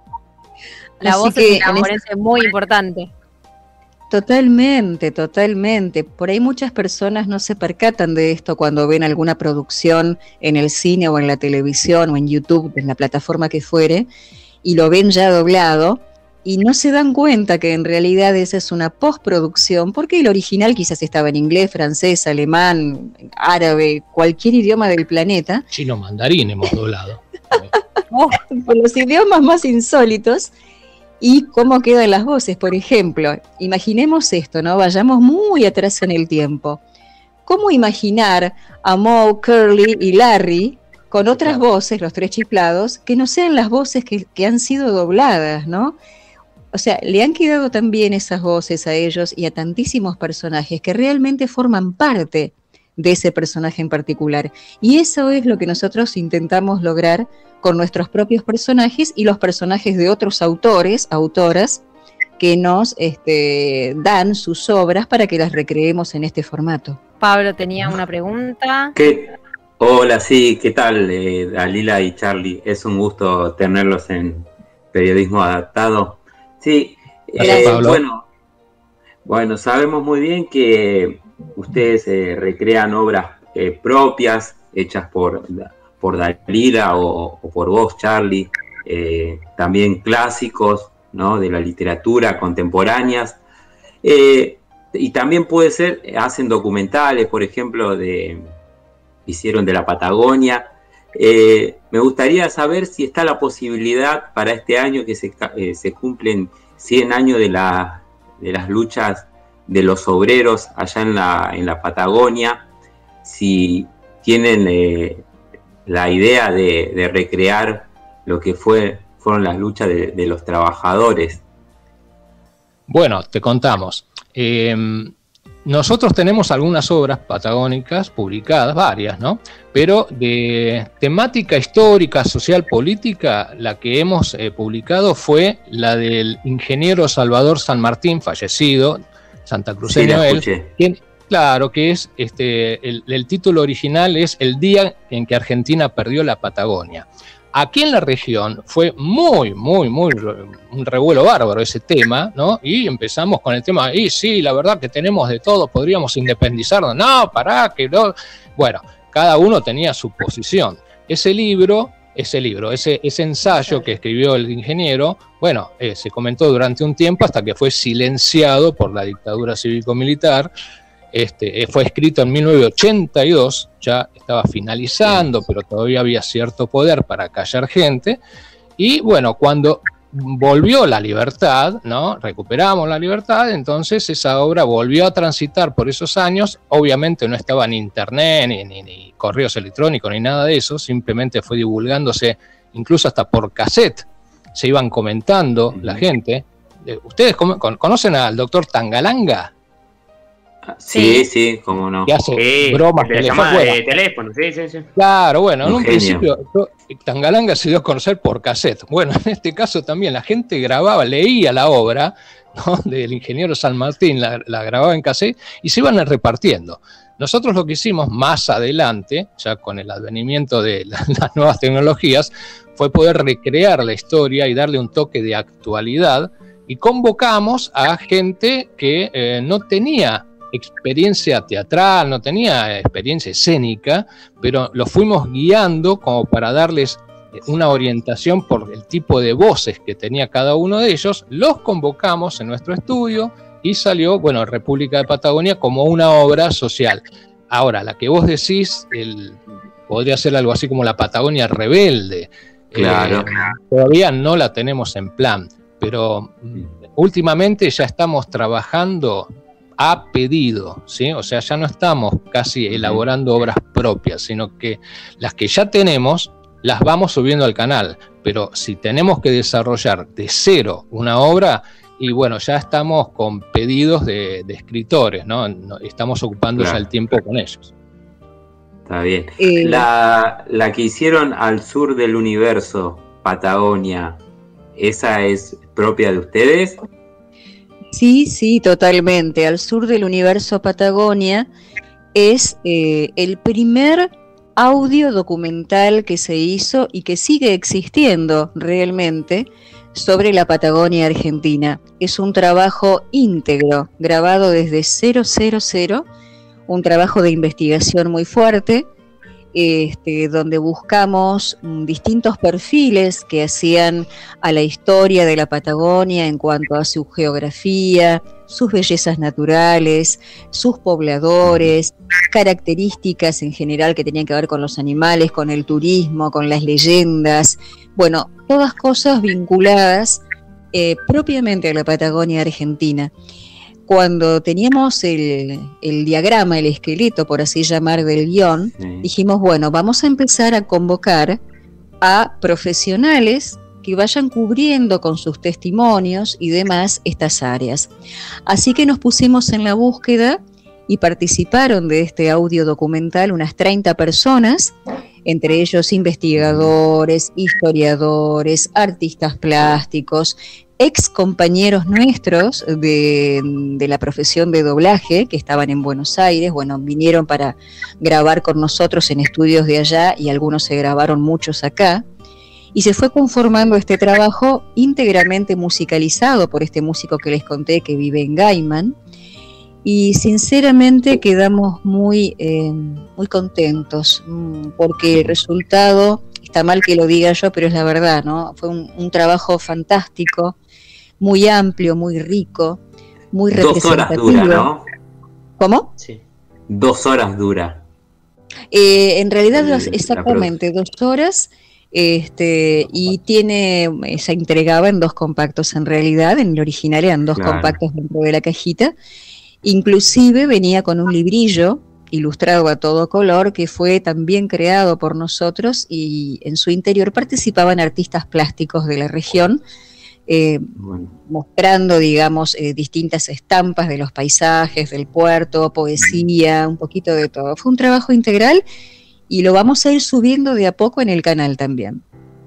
La Así voz que es una es muy importante. Totalmente, totalmente. Por ahí muchas personas no se percatan de esto cuando ven alguna producción en el cine o en la televisión o en YouTube, en la plataforma que fuere, y lo ven ya doblado y no se dan cuenta que en realidad esa es una postproducción, porque el original quizás estaba en inglés, francés, alemán, árabe, cualquier idioma del planeta. Chino mandarín hemos doblado. Por los idiomas más insólitos. Y cómo quedan las voces, por ejemplo, imaginemos esto, ¿no? Vayamos muy atrás en el tiempo. ¿Cómo imaginar a Moe, Curly y Larry con otras voces, los tres chiflados, que no sean las voces que, que han sido dobladas, ¿no? O sea, le han quedado tan bien esas voces a ellos y a tantísimos personajes que realmente forman parte de ese personaje en particular. Y eso es lo que nosotros intentamos lograr con nuestros propios personajes y los personajes de otros autores, autoras, que nos este, dan sus obras para que las recreemos en este formato. Pablo tenía una pregunta. ¿Qué? Hola, sí, ¿qué tal, eh, Dalila y Charlie? Es un gusto tenerlos en Periodismo Adaptado. Sí, Gracias, eh, Pablo. bueno, bueno, sabemos muy bien que ustedes eh, recrean obras eh, propias, hechas por... por Dalila o, o por vos, Charlie, eh, también clásicos, ¿no?, de la literatura contemporáneas, eh, y también puede ser, hacen documentales, por ejemplo, de, hicieron de la Patagonia. Eh, me gustaría saber si está la posibilidad para este año que se, eh, se cumplen cien años de, la, de las luchas de los obreros allá en la, en la Patagonia, si tienen... Eh, la idea de, de recrear lo que fue, fueron las luchas de, de los trabajadores. Bueno, te contamos. Eh, nosotros tenemos algunas obras patagónicas publicadas, varias, ¿no? Pero de temática histórica, social, política, la que hemos eh, publicado fue la del ingeniero Salvador San Martín, fallecido, santacruceño Sí, él, quien, claro, que es, este, el, el título original es El día en que Argentina perdió la Patagonia. Aquí en la región fue muy, muy, muy un revuelo bárbaro ese tema, ¿no? Y empezamos con el tema, y sí, la verdad que tenemos de todo, podríamos independizarnos. No, pará, que no. Bueno, cada uno tenía su posición. Ese libro, ese libro, ese, ese ensayo que escribió el ingeniero, bueno, eh, se comentó durante un tiempo hasta que fue silenciado por la dictadura cívico-militar. Este, eh, fue escrito en mil novecientos ochenta y dos, ya estaba finalizando, pero todavía había cierto poder para callar gente. Y bueno, cuando volvió la libertad, ¿no? Recuperamos la libertad, entonces esa obra volvió a transitar por esos años. Obviamente no estaba ni internet, ni, ni, ni correos electrónicos, ni nada de eso, simplemente fue divulgándose, incluso hasta por cassette, se iban comentando la gente. ¿Ustedes conocen al doctor Tangalanga? Sí, sí, cómo no. Que hace Sí, bromas de llamada de teléfono, sí, sí, sí. Claro, bueno, en Un un genio. principio yo- Tangalanga se dio a conocer por cassette. Bueno, en este caso también la gente grababa, leía la obra, ¿no? Del ingeniero San Martín, la, la grababa en cassette y se iban repartiendo. Nosotros lo que hicimos más adelante, ya con el advenimiento de la- las nuevas tecnologías, fue poder recrear la historia y darle un toque de actualidad, y convocamos a gente que eh, no tenía experiencia teatral, no tenía experiencia escénica, pero los fuimos guiando como para darles una orientación por el tipo de voces que tenía cada uno de ellos. Los convocamos en nuestro estudio y salió, bueno, República de Patagonia como una obra social. Ahora, la que vos decís, el, podría ser algo así como la Patagonia Rebelde. Claro. Eh, todavía no la tenemos en plan, pero mm, últimamente ya estamos trabajando a pedido, ¿sí? O sea, ya no estamos casi elaborando obras propias, sino que las que ya tenemos las vamos subiendo al canal, pero si tenemos que desarrollar de cero una obra, y bueno, ya estamos con pedidos de, de escritores, ¿no? No- Estamos ocupando Claro. ya el tiempo con ellos. Está bien. Eh, La, la que hicieron al sur del universo, Patagonia, ¿esa es propia de ustedes? Sí, sí, totalmente. Al sur del universo Patagonia es eh, el primer audio documental que se hizo y que sigue existiendo realmente sobre la Patagonia Argentina. Es un trabajo íntegro, grabado desde cero cero cero, un trabajo de investigación muy fuerte, este, donde buscamos mm, distintos perfiles que hacían a la historia de la Patagonia en cuanto a su geografía, sus bellezas naturales, sus pobladores, características en general que tenían que ver con los animales, con el turismo, con las leyendas, bueno, todas cosas vinculadas eh, propiamente a la Patagonia Argentina. Cuando teníamos el, el diagrama, el esqueleto, por así llamar, del guión, Sí. dijimos, bueno, vamos a empezar a convocar a profesionales que vayan cubriendo con sus testimonios y demás estas áreas. Así que nos pusimos en la búsqueda y participaron de este audio documental unas treinta personas, entre ellos investigadores, historiadores, artistas plásticos, ex compañeros nuestros de, de la profesión de doblaje que estaban en Buenos Aires. Bueno, vinieron para grabar con nosotros en estudios de allá y algunos se grabaron muchos acá. Y se fue conformando este trabajo íntegramente musicalizado por este músico que les conté que vive en Gaiman. Y sinceramente quedamos muy, eh, muy contentos mm, porque el resultado, está mal que lo diga yo, pero es la verdad, ¿no? Fue un, un trabajo fantástico, muy amplio, muy rico, muy Dos horas representativo. dura, ¿no? ¿Cómo? Sí. Dos horas dura. Eh, en realidad, El- dos- la exactamente dos horas, este, y tiene, eh, se entregaba en dos compactos en realidad, en el original eran dos Claro. compactos dentro de la cajita, inclusive venía con un librillo ilustrado a todo color que fue también creado por nosotros y en su interior participaban artistas plásticos de la región eh, bueno. mostrando, digamos, eh, distintas estampas de los paisajes, del puerto, poesía, un poquito de todo. Fue un trabajo integral y lo vamos a ir subiendo de a poco en el canal también.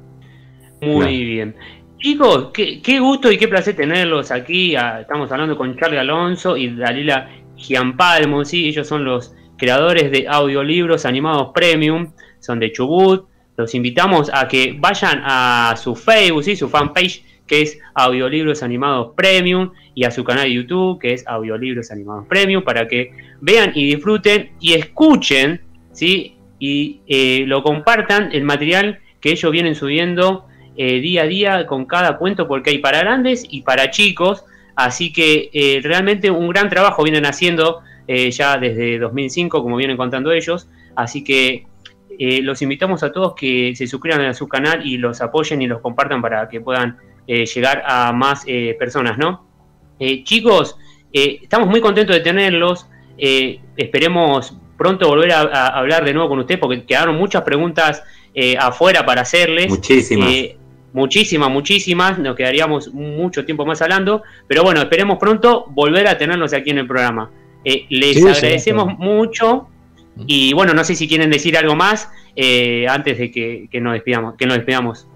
Muy bien. Chicos, qué, qué gusto y qué placer tenerlos aquí. Estamos hablando con Charly Alonso y Dalila Gianpalmo, ¿sí? Ellos son los creadores de audiolibros animados premium, son de Chubut. Los invitamos a que vayan a su Facebook, ¿sí? Su fanpage, que es Audiolibros Animados Premium, y a su canal de YouTube, que es Audiolibros Animados Premium, para que vean y disfruten y escuchen, ¿sí? Y eh, lo compartan, el material que ellos vienen subiendo eh, día a día con cada cuento, porque hay para grandes y para chicos, así que eh, realmente un gran trabajo vienen haciendo eh, ya desde dos mil cinco, como vienen contando ellos, así que eh, los invitamos a todos que se suscriban a su canal y los apoyen y los compartan para que puedan eh, llegar a más eh, personas, ¿no? Eh, chicos, eh, estamos muy contentos de tenerlos, eh, esperemos pronto volver a, a hablar de nuevo con ustedes, porque quedaron muchas preguntas eh, afuera para hacerles. Muchísimas. Eh, muchísimas, muchísimas. Nos quedaríamos mucho tiempo más hablando. Pero bueno, esperemos pronto volver a tenerlos aquí en el programa. Eh, les sí, agradecemos sí, sí. mucho. Y bueno, no sé si quieren decir algo más eh, antes de que, que nos despidamos, que nos despidamos.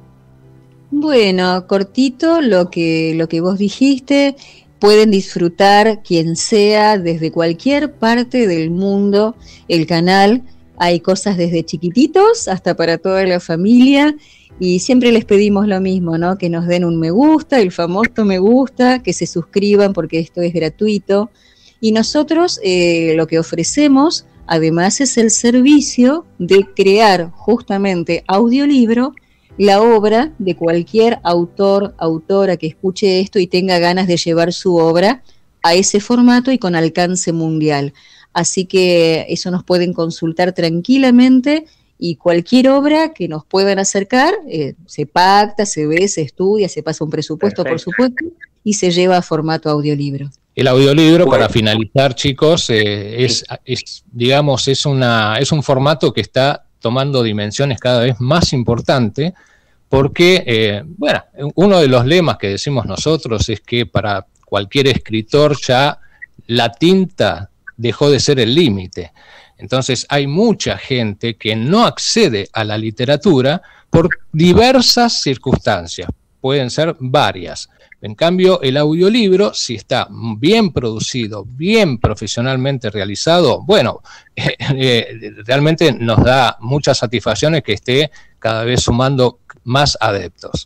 Bueno, cortito lo que, lo que vos dijiste. Pueden disfrutar quien sea desde cualquier parte del mundo el canal. Hay cosas desde chiquititos hasta para toda la familia y siempre les pedimos lo mismo, ¿no? Que nos den un me gusta, el famoso me gusta, que se suscriban porque esto es gratuito. Y nosotros eh, lo que ofrecemos además es el servicio de crear justamente audiolibro, la obra de cualquier autor, autora que escuche esto y tenga ganas de llevar su obra a ese formato y con alcance mundial. Así que eso nos pueden consultar tranquilamente y cualquier obra que nos puedan acercar, eh, se pacta, se ve, se estudia, se pasa un presupuesto, Perfecto. Por supuesto, y se lleva a formato audiolibro. El audiolibro, bueno. Para finalizar, chicos, eh, es, es, digamos, es, una, es un formato que está tomando dimensiones cada vez más importantes, porque, eh, bueno, uno de los lemas que decimos nosotros es que para cualquier escritor ya la tinta dejó de ser el límite. Entonces hay mucha gente que no accede a la literatura por diversas circunstancias, pueden ser varias. En cambio, el audiolibro, si está bien producido, bien profesionalmente realizado, bueno, eh, eh, realmente nos da muchas satisfacciones que esté cada vez sumando más adeptos.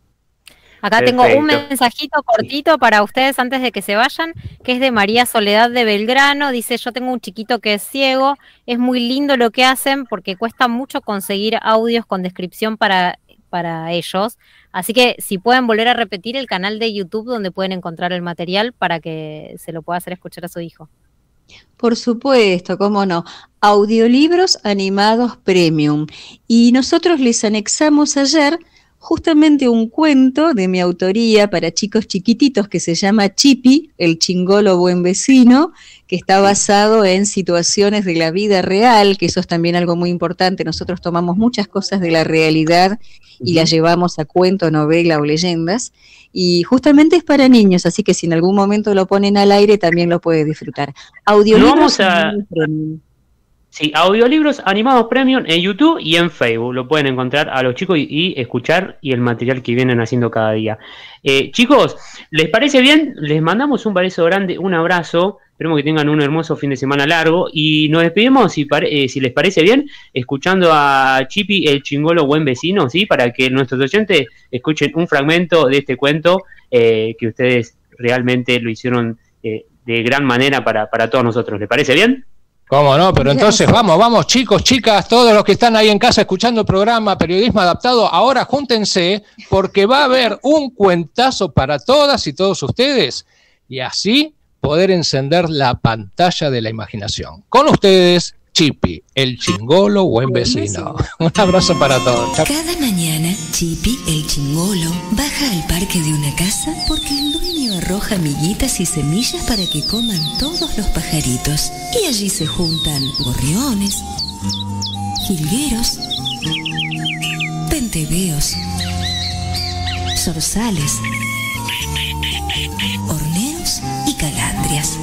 Acá Perfecto. Tengo un mensajito cortito para ustedes antes de que se vayan, que es de María Soledad de Belgrano. Dice, yo tengo un chiquito que es ciego, es muy lindo lo que hacen porque cuesta mucho conseguir audios con descripción para, para ellos. Así que si pueden volver a repetir el canal de YouTube donde pueden encontrar el material para que se lo pueda hacer escuchar a su hijo. Por supuesto, cómo no. Audiolibros Animados Premium. Y nosotros les anexamos ayer justamente un cuento de mi autoría para chicos chiquititos que se llama Chipi, el chingolo buen vecino, que está basado en situaciones de la vida real, que eso es también algo muy importante. Nosotros tomamos muchas cosas de la realidad y las llevamos a cuento, novela o leyendas, y justamente es para niños, así que si en algún momento lo ponen al aire también lo puede disfrutar. Audiolibros a... Premium. Sí, audiolibros animados premium en YouTube y en Facebook. Lo pueden encontrar a los chicos y, y escuchar y el material que vienen haciendo cada día. Eh, chicos, ¿les parece bien? Les mandamos un beso grande, un abrazo. Esperemos que tengan un hermoso fin de semana largo. Y nos despedimos, si, pare, eh, si les parece bien, escuchando a Chipi, el chingolo buen vecino, ¿sí? Para que nuestros oyentes escuchen un fragmento de este cuento eh, que ustedes realmente lo hicieron eh, de gran manera para, para todos nosotros. ¿Les parece bien? ¿Cómo no? Pero entonces vamos, vamos chicos, chicas, todos los que están ahí en casa escuchando el programa Periodismo Adaptado, ahora júntense porque va a haber un cuentazo para todas y todos ustedes y así poder encender la pantalla de la imaginación. Con ustedes, Chipi, el chingolo buen vecino. Un abrazo para todos. Chau. Cada mañana, Chipi, el chingolo, baja al parque de una casa porque el dueño arroja miguitas y semillas para que coman todos los pajaritos. Y allí se juntan gorriones, jilgueros, pentebeos, zorzales, horneos y calandrias.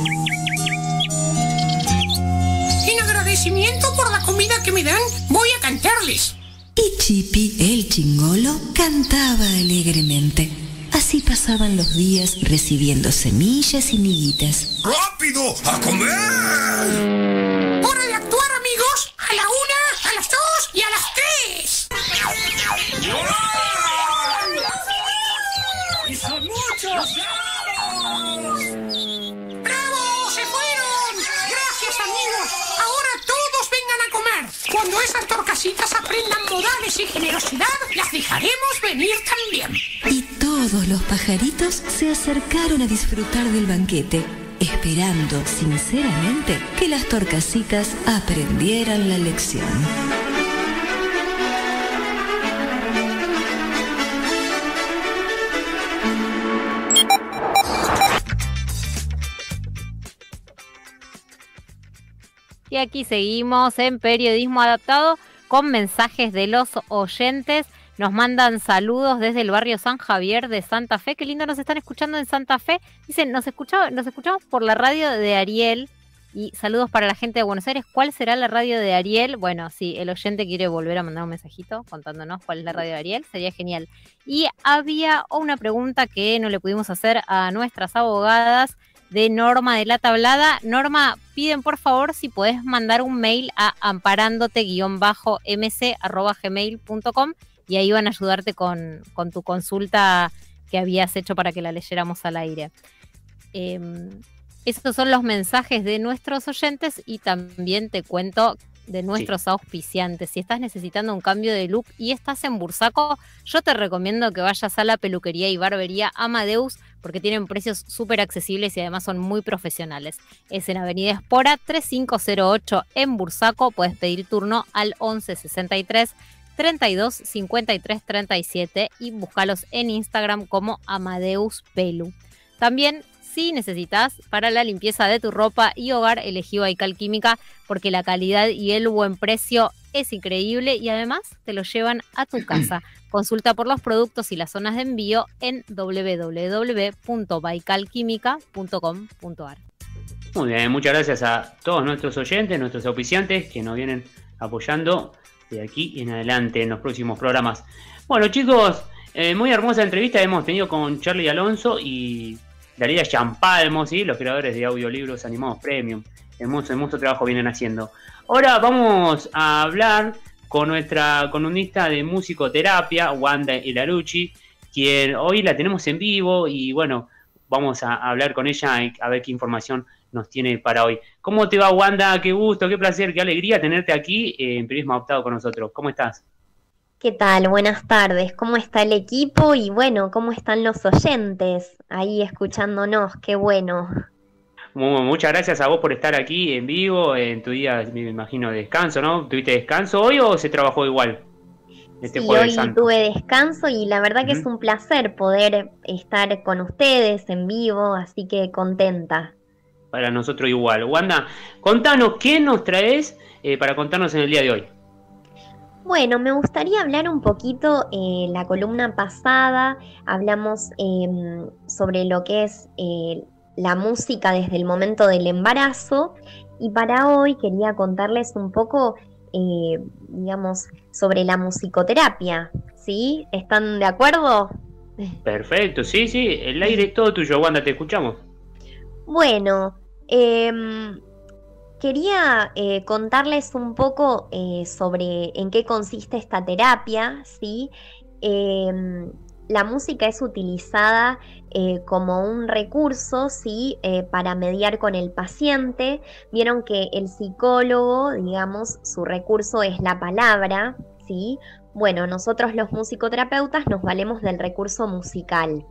En agradecimiento por la comida que me dan, voy a cantarles. Y Chipi, el chingolo, cantaba alegremente. Así pasaban los días recibiendo semillas y miguitas. ¡Rápido! ¡A comer! ¡Hora de actuar, amigos! ¡A la una, a las dos y a las tres! ¡Y son muchos! ¡Bravo! ¡Se fueron! ¡Gracias, amigos! Ahora todos vengan a comer. Cuando esas torcasitas aprendan modales y generosidad, las dejaremos venir también. Y todos los pajaritos se acercaron a disfrutar del banquete, esperando sinceramente que las torcasitas aprendieran la lección. Y aquí seguimos en Periodismo Adaptado con mensajes de los oyentes. Nos mandan saludos desde el barrio San Javier de Santa Fe. Qué lindo nos están escuchando en Santa Fe. Dicen, nos escuchamos, nos escuchamos por la radio de Ariel. Y saludos para la gente de Buenos Aires. ¿Cuál será la radio de Ariel? Bueno, si el oyente quiere volver a mandar un mensajito contándonos cuál es la radio de Ariel, sería genial. Y había una pregunta que no le pudimos hacer a nuestras abogadas de Norma de la Tablada. Norma, piden por favor si podés mandar un mail a amparandote-mc arroba gmail punto com y ahí van a ayudarte con, con tu consulta que habías hecho para que la leyéramos al aire. Eh, estos son los mensajes de nuestros oyentes y también te cuento de nuestros sí. auspiciantes. Si estás necesitando un cambio de look y estás en Bursaco, yo te recomiendo que vayas a la peluquería y barbería Amadeus porque tienen precios súper accesibles y además son muy profesionales. Es en Avenida Espora tres cinco cero ocho en Bursaco. Puedes pedir turno al once sesenta y tres treinta y dos cincuenta y tres treinta y siete y búscalos en Instagram como Amadeus Pelu. También, si necesitas para la limpieza de tu ropa y hogar, elegí Baikal Química porque la calidad y el buen precio es increíble y además te lo llevan a tu casa. Consulta por los productos y las zonas de envío en doble u doble u doble u punto baikal química punto com punto a r. Muy bien, muchas gracias a todos nuestros oyentes, nuestros auspiciantes que nos vienen apoyando de aquí en adelante en los próximos programas. Bueno, chicos, eh, muy hermosa entrevista hemos tenido con Charly Alonso y Dalila Champalmo, ¿sí? Los creadores de audiolibros animados premium. Hermoso, hermoso trabajo vienen haciendo. Ahora vamos a hablar con nuestra columnista de musicoterapia, Wanda Ilarucci, quien hoy la tenemos en vivo y bueno, vamos a hablar con ella a ver qué información nos tiene para hoy. ¿Cómo te va, Wanda? Qué gusto, qué placer, qué alegría tenerte aquí en Periodismo Adaptado con nosotros. ¿Cómo estás? ¿Qué tal? Buenas tardes. ¿Cómo está el equipo? Y bueno, ¿cómo están los oyentes ahí escuchándonos? Qué bueno. Muy, muchas gracias a vos por estar aquí en vivo, en tu día, me imagino, de descanso, ¿no? ¿Tuviste descanso hoy o se trabajó igual? Este sí, hoy santo? Tuve descanso y la verdad que uh-huh. es un placer poder estar con ustedes en vivo, así que contenta. Para nosotros igual. Wanda, contanos, ¿qué nos traes eh, para contarnos en el día de hoy? Bueno, me gustaría hablar un poquito, eh, la columna pasada hablamos eh, sobre lo que es eh, la música desde el momento del embarazo y para hoy quería contarles un poco, eh, digamos, sobre la musicoterapia, ¿sí? ¿Están de acuerdo? Perfecto, sí, sí, el aire es todo tuyo, Wanda, te escuchamos. Bueno, eh, quería eh, contarles un poco eh, sobre en qué consiste esta terapia, ¿sí? Eh, la música es utilizada eh, como un recurso, ¿sí? Eh, para mediar con el paciente. Vieron que el psicólogo, digamos, su recurso es la palabra, ¿sí? Bueno, nosotros los musicoterapeutas nos valemos del recurso musical.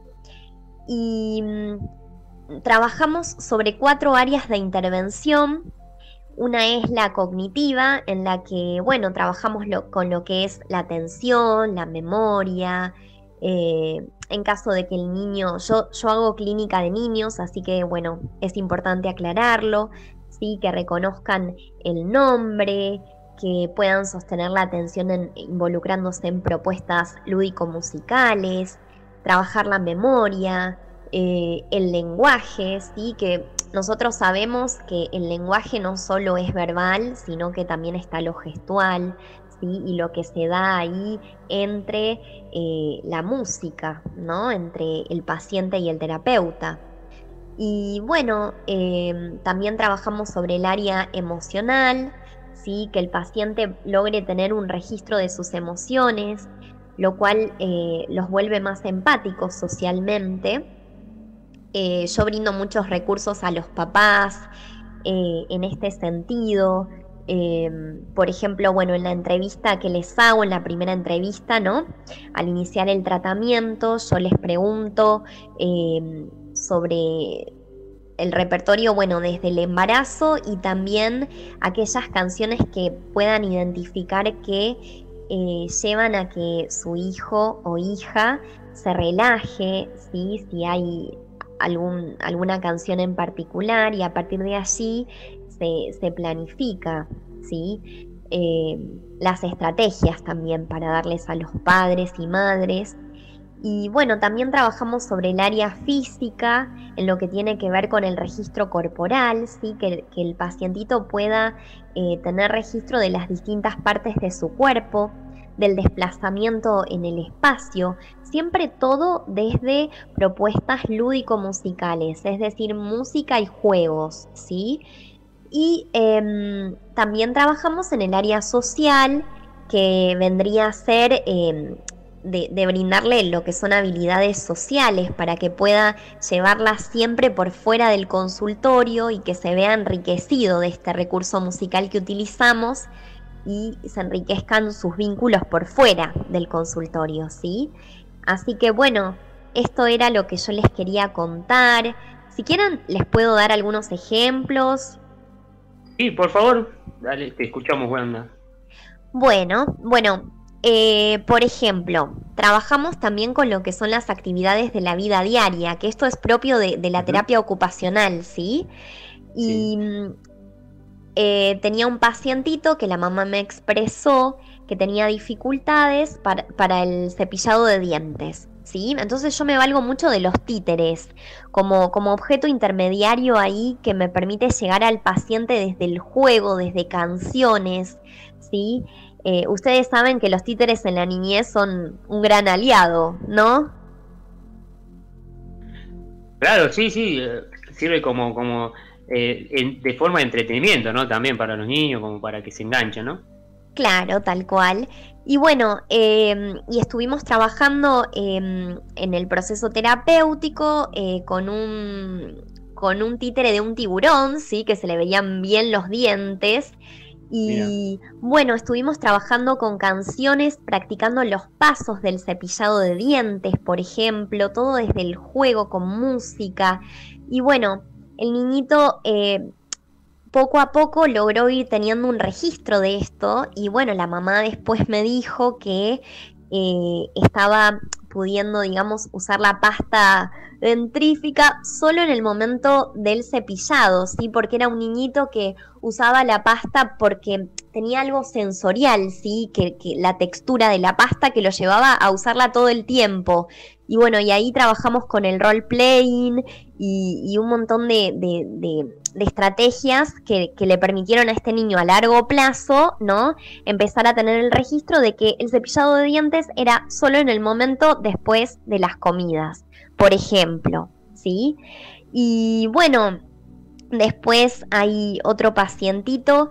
Y mmm, trabajamos sobre cuatro áreas de intervención. Una es la cognitiva, en la que, bueno, trabajamos lo, con lo que es la atención, la memoria. Eh, en caso de que el niño, yo, yo hago clínica de niños, así que, bueno, es importante aclararlo, ¿sí? Que reconozcan el nombre, que puedan sostener la atención en, involucrándose en propuestas lúdico-musicales, trabajar la memoria, eh, el lenguaje, ¿sí? Que nosotros sabemos que el lenguaje no solo es verbal, sino que también está lo gestual, ¿sí? Y lo que se da ahí entre eh, la música, ¿no? Entre el paciente y el terapeuta. Y bueno, eh, también trabajamos sobre el área emocional, ¿sí? Que el paciente logre tener un registro de sus emociones, lo cual eh, los vuelve más empáticos socialmente. Eh, yo brindo muchos recursos a los papás eh, en este sentido. Eh, por ejemplo, bueno, en la entrevista que les hago, en la primera entrevista, ¿no? Al iniciar el tratamiento, yo les pregunto eh, sobre el repertorio, bueno, desde el embarazo y también aquellas canciones que puedan identificar que eh, llevan a que su hijo o hija se relaje, ¿sí? Si hay algún, alguna canción en particular, y a partir de allí se, se planifica, ¿sí? Eh, las estrategias también para darles a los padres y madres. Y bueno, también trabajamos sobre el área física, en lo que tiene que ver con el registro corporal, ¿sí? que, que el pacientito pueda eh, tener registro de las distintas partes de su cuerpo, del desplazamiento en el espacio, siempre todo desde propuestas lúdico-musicales, es decir, música y juegos, ¿sí? Y eh, también trabajamos en el área social, que vendría a ser eh, de, de brindarle lo que son habilidades sociales para que pueda llevarlas siempre por fuera del consultorio y que se vea enriquecido de este recurso musical que utilizamos y se enriquezcan sus vínculos por fuera del consultorio, ¿sí? Así que bueno, esto era lo que yo les quería contar. Si quieren, les puedo dar algunos ejemplos. Sí, por favor, dale, te escuchamos, Wanda. Bueno, bueno, eh, por ejemplo, trabajamos también con lo que son las actividades de la vida diaria, que esto es propio de, de la terapia ocupacional, ¿sí? Y sí. Eh, tenía un pacientito que la mamá me expresó que tenía dificultades para, para el cepillado de dientes, ¿sí? Entonces yo me valgo mucho de los títeres como, como objeto intermediario ahí que me permite llegar al paciente desde el juego, desde canciones, ¿sí? Eh, ustedes saben que los títeres en la niñez son un gran aliado, ¿no? Claro, sí, sí, sirve como... como... Eh, en, de forma de entretenimiento, ¿no? También para los niños, como para que se enganchen, ¿no? Claro, tal cual. Y bueno, eh, y estuvimos trabajando eh, en el proceso terapéutico eh, con un con un títere de un tiburón, sí, que se le veían bien los dientes. Y Mira. Bueno, estuvimos trabajando con canciones, practicando los pasos del cepillado de dientes, por ejemplo, todo desde el juego con música. Y bueno, el niñito eh, poco a poco logró ir teniendo un registro de esto y bueno, la mamá después me dijo que eh, estaba pudiendo, digamos, usar la pasta dentrífica solo en el momento del cepillado, ¿sí? Porque era un niñito que usaba la pasta porque tenía algo sensorial, ¿sí? Que, que la textura de la pasta que lo llevaba a usarla todo el tiempo. Y bueno, y ahí trabajamos con el role-playing y, y un montón de, de, de, de estrategias que, que le permitieron a este niño a largo plazo, ¿no? Empezar a tener el registro de que el cepillado de dientes era solo en el momento después de las comidas, por ejemplo, ¿sí? Y bueno, después hay otro pacientito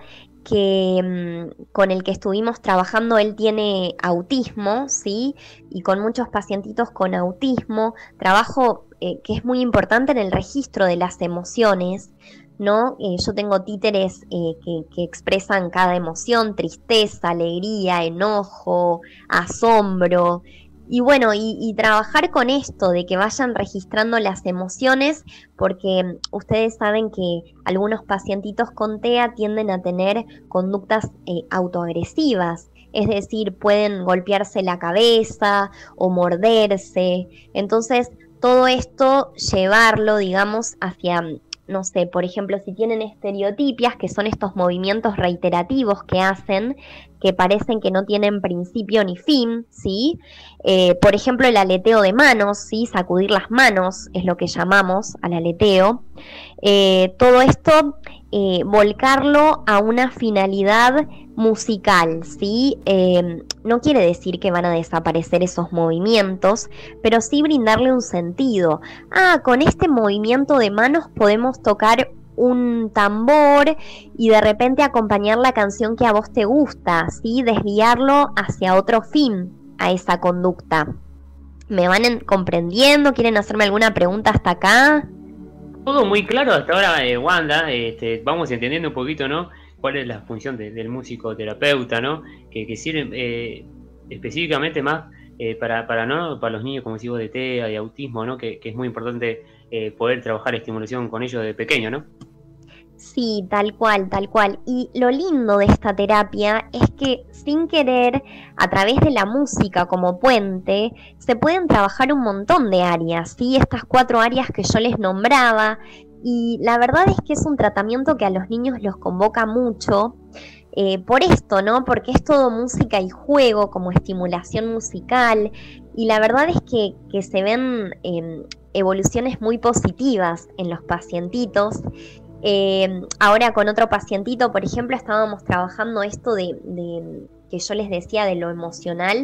que con el que estuvimos trabajando, él tiene autismo, ¿sí? Y con muchos pacientitos con autismo, trabajo eh, que es muy importante en el registro de las emociones, ¿no? Eh, yo tengo títeres eh, que, que expresan cada emoción, tristeza, alegría, enojo, asombro. Y bueno, y, y trabajar con esto de que vayan registrando las emociones, porque ustedes saben que algunos pacientitos con T E A tienden a tener conductas eh, autoagresivas, es decir, pueden golpearse la cabeza o morderse. Entonces, todo esto llevarlo, digamos, hacia no sé, por ejemplo, si tienen estereotipias, que son estos movimientos reiterativos que hacen, que parecen que no tienen principio ni fin, ¿sí? Eh, por ejemplo, el aleteo de manos, ¿sí? Sacudir las manos es lo que llamamos al aleteo. Eh, todo esto, eh, volcarlo a una finalidad musical, ¿sí? Eh, no quiere decir que van a desaparecer esos movimientos, pero sí brindarle un sentido. Ah, con este movimiento de manos podemos tocar un tambor y de repente acompañar la canción que a vos te gusta, ¿sí? Desviarlo hacia otro fin a esa conducta. ¿Me van en- comprendiendo? ¿Quieren hacerme alguna pregunta hasta acá? Todo muy claro hasta ahora, eh, Wanda. Este, vamos entendiendo un poquito, ¿no? Cuál es la función de- del musicoterapeuta, ¿no? Que, que sirve eh, específicamente más eh, para, para, ¿no? para los niños, como decimos, de T E A, de autismo, ¿no? Que, que es muy importante eh, poder trabajar estimulación con ellos de pequeño, ¿no? Sí, tal cual, tal cual. Y lo lindo de esta terapia es que sin querer, a través de la música como puente, se pueden trabajar un montón de áreas, ¿sí? Estas cuatro áreas que yo les nombraba. Y la verdad es que es un tratamiento que a los niños los convoca mucho. Eh, por esto, ¿no? Porque es todo música y juego, como estimulación musical. Y la verdad es que, que se ven eh, evoluciones muy positivas en los pacientitos. Eh, ahora con otro pacientito, por ejemplo, estábamos trabajando esto de, de que yo les decía de lo emocional,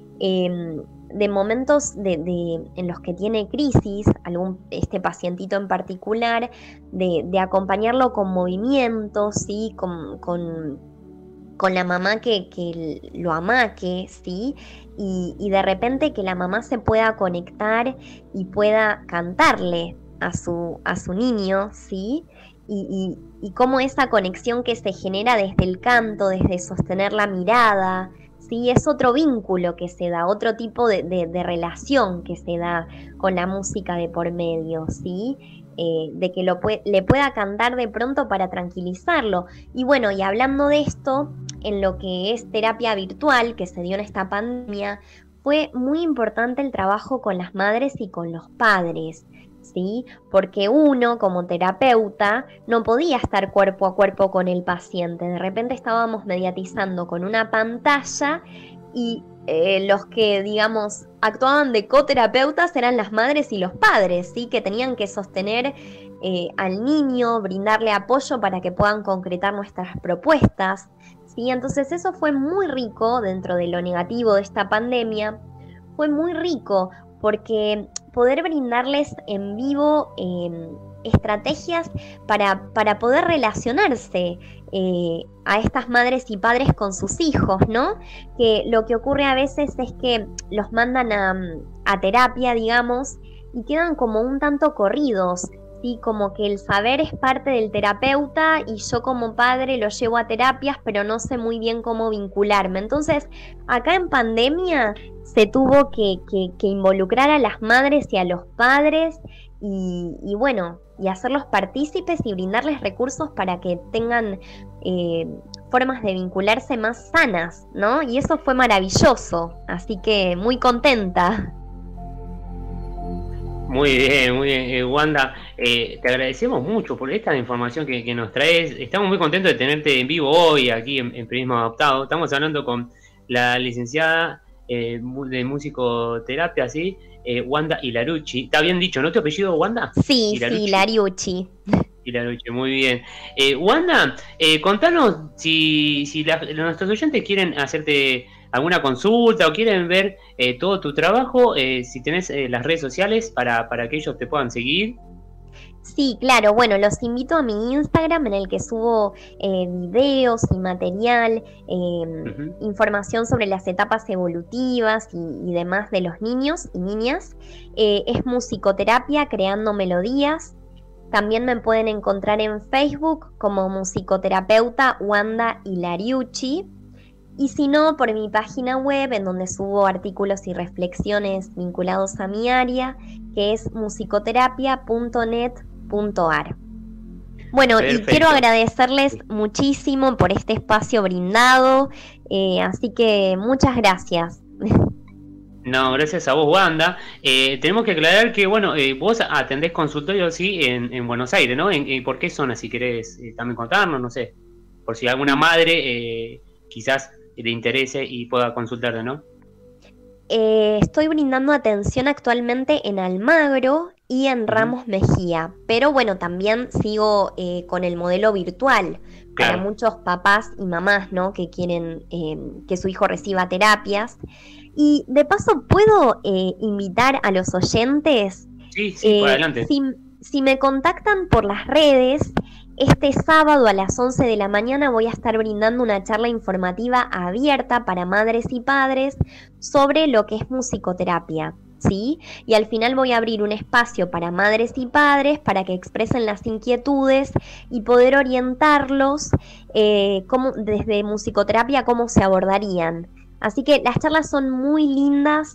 eh, de momentos de, de, en los que tiene crisis, algún, este pacientito en particular, de, de acompañarlo con movimientos, ¿sí? con, con, con la mamá que, que lo amaque, ¿sí? Y, y de repente que la mamá se pueda conectar y pueda cantarle a su, a su niño, ¿sí? Y, y, y cómo esa conexión que se genera desde el canto, desde sostener la mirada, ¿sí? Es otro vínculo que se da, otro tipo de, de, de relación que se da con la música de por medio, ¿sí? Eh, de que lo pue- le pueda cantar de pronto para tranquilizarlo. Y bueno, y hablando de esto, en lo que es terapia virtual que se dio en esta pandemia, fue muy importante el trabajo con las madres y con los padres, ¿sí? Porque uno, como terapeuta, no podía estar cuerpo a cuerpo con el paciente. De repente estábamos mediatizando con una pantalla y eh, los que, digamos, actuaban de coterapeutas eran las madres y los padres, ¿sí? Que tenían que sostener eh, al niño, brindarle apoyo para que puedan concretar nuestras propuestas, ¿sí? Entonces eso fue muy rico dentro de lo negativo de esta pandemia. Fue muy rico porque poder brindarles en vivo eh, estrategias para, para poder relacionarse eh, a estas madres y padres con sus hijos, ¿no? Que lo que ocurre a veces es que los mandan a, a terapia, digamos, y quedan como un tanto corridos, ¿sí? Como que el saber es parte del terapeuta y yo como padre lo llevo a terapias, pero no sé muy bien cómo vincularme. Entonces, acá en pandemia se tuvo que, que, que involucrar a las madres y a los padres y, y bueno, y hacerlos partícipes y brindarles recursos para que tengan eh, formas de vincularse más sanas, ¿no? Y eso fue maravilloso, así que muy contenta. Muy bien, muy bien, eh, Wanda, eh, te agradecemos mucho por esta información que, que nos traes. Estamos muy contentos de tenerte en vivo hoy aquí en, en Periodismo Adaptado. Estamos hablando con la licenciada eh, de musicoterapia, ¿sí? Eh, Wanda Ilarucci. ¿Está bien dicho, no tu apellido, Wanda? Sí, Ilarucci. sí, Ilariucci. Ilarucci, muy bien. Eh, Wanda, eh, contanos si, si la, nuestros oyentes quieren hacerte alguna consulta o quieren ver eh, todo tu trabajo, eh, si tenés eh, las redes sociales para, para que ellos te puedan seguir. Sí, claro, bueno, los invito a mi Instagram en el que subo eh, videos y material, eh, uh-huh. información sobre las etapas evolutivas y, y demás de los niños y niñas. Eh, es musicoterapia creando melodías. También me pueden encontrar en Facebook como musicoterapeuta Wanda Ilariucci. Y si no, por mi página web, en donde subo artículos y reflexiones vinculados a mi área, que es musicoterapia punto net punto a r. Bueno, Perfecto. Y quiero agradecerles muchísimo por este espacio brindado, eh, así que muchas gracias. No, gracias a vos, Wanda. Eh, tenemos que aclarar que, bueno, eh, vos atendés consultorios, sí, en, en Buenos Aires, ¿no? ¿En, en por qué zona, si querés eh, también contarnos? No sé, por si alguna madre eh, quizás le interese y pueda consultarte, ¿no? Eh, estoy brindando atención actualmente en Almagro y en Ramos Mejía, pero bueno, también sigo eh, con el modelo virtual para Claro. muchos papás y mamás, ¿no? Que quieren eh, que su hijo reciba terapias. Y de paso, ¿puedo eh, invitar a los oyentes? Sí, sí, por Eh, adelante. Si, si me contactan por las redes, este sábado a las once de la mañana voy a estar brindando una charla informativa abierta para madres y padres sobre lo que es musicoterapia, ¿sí? Y al final voy a abrir un espacio para madres y padres para que expresen las inquietudes y poder orientarlos eh, cómo, desde musicoterapia cómo se abordarían. Así que las charlas son muy lindas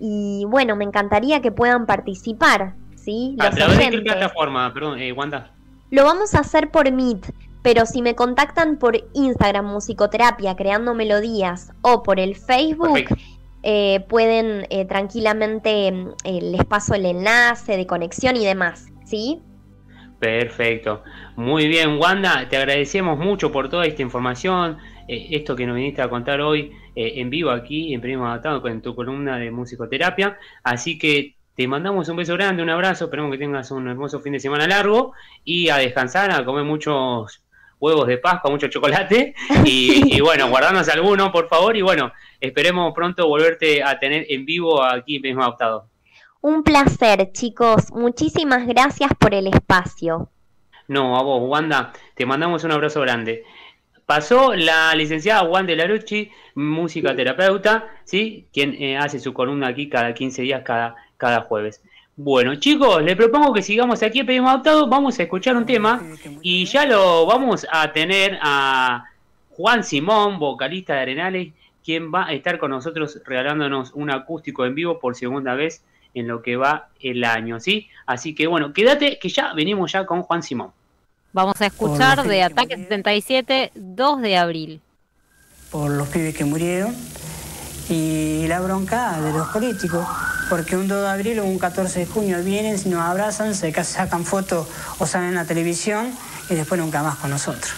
y bueno, me encantaría que puedan participar, ¿sí? ¿A Los través de qué oyentes. plataforma? Perdón, eh, Wanda. Lo vamos a hacer por Meet, pero si me contactan por Instagram Musicoterapia Creando Melodías o por el Facebook, eh, pueden eh, tranquilamente, eh, les paso el enlace de conexión y demás, ¿sí? Perfecto. Muy bien, Wanda, te agradecemos mucho por toda esta información, eh, esto que nos viniste a contar hoy eh, en vivo aquí en Periodismo Adaptado con tu columna de musicoterapia. Así que te mandamos un beso grande, un abrazo, esperemos que tengas un hermoso fin de semana largo y a descansar, a comer muchos huevos de Pascua, mucho chocolate y, y bueno, guardarnos alguno, por favor, y bueno, esperemos pronto volverte a tener en vivo aquí en Periodismo Adaptado. Un placer, chicos. Muchísimas gracias por el espacio. No, a vos, Wanda, te mandamos un abrazo grande. Pasó la licenciada Wanda Larucci, música terapeuta, ¿sí? Quien eh, hace su columna aquí cada quince días, cada, cada jueves. Bueno, chicos, les propongo que sigamos aquí en Periodismo Adaptado, vamos a escuchar un tema y ya lo vamos a tener a Juan Simón, vocalista de Arenales, quien va a estar con nosotros regalándonos un acústico en vivo por segunda vez en lo que va el año, ¿sí? Así que bueno, quédate que ya venimos ya con Juan Simón. Vamos a escuchar de Ataque setenta y siete, dos de abril. Por los pibes que murieron y la bronca de los políticos, porque un dos de abril o un catorce de junio vienen, nos abrazan, se sacan fotos o salen en la televisión y después nunca más con nosotros.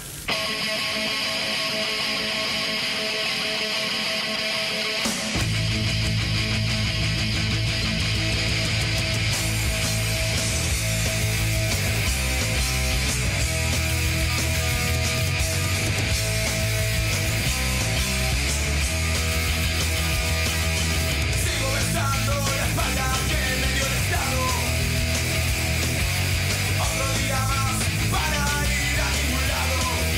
Otro día más para ir a ningún lado.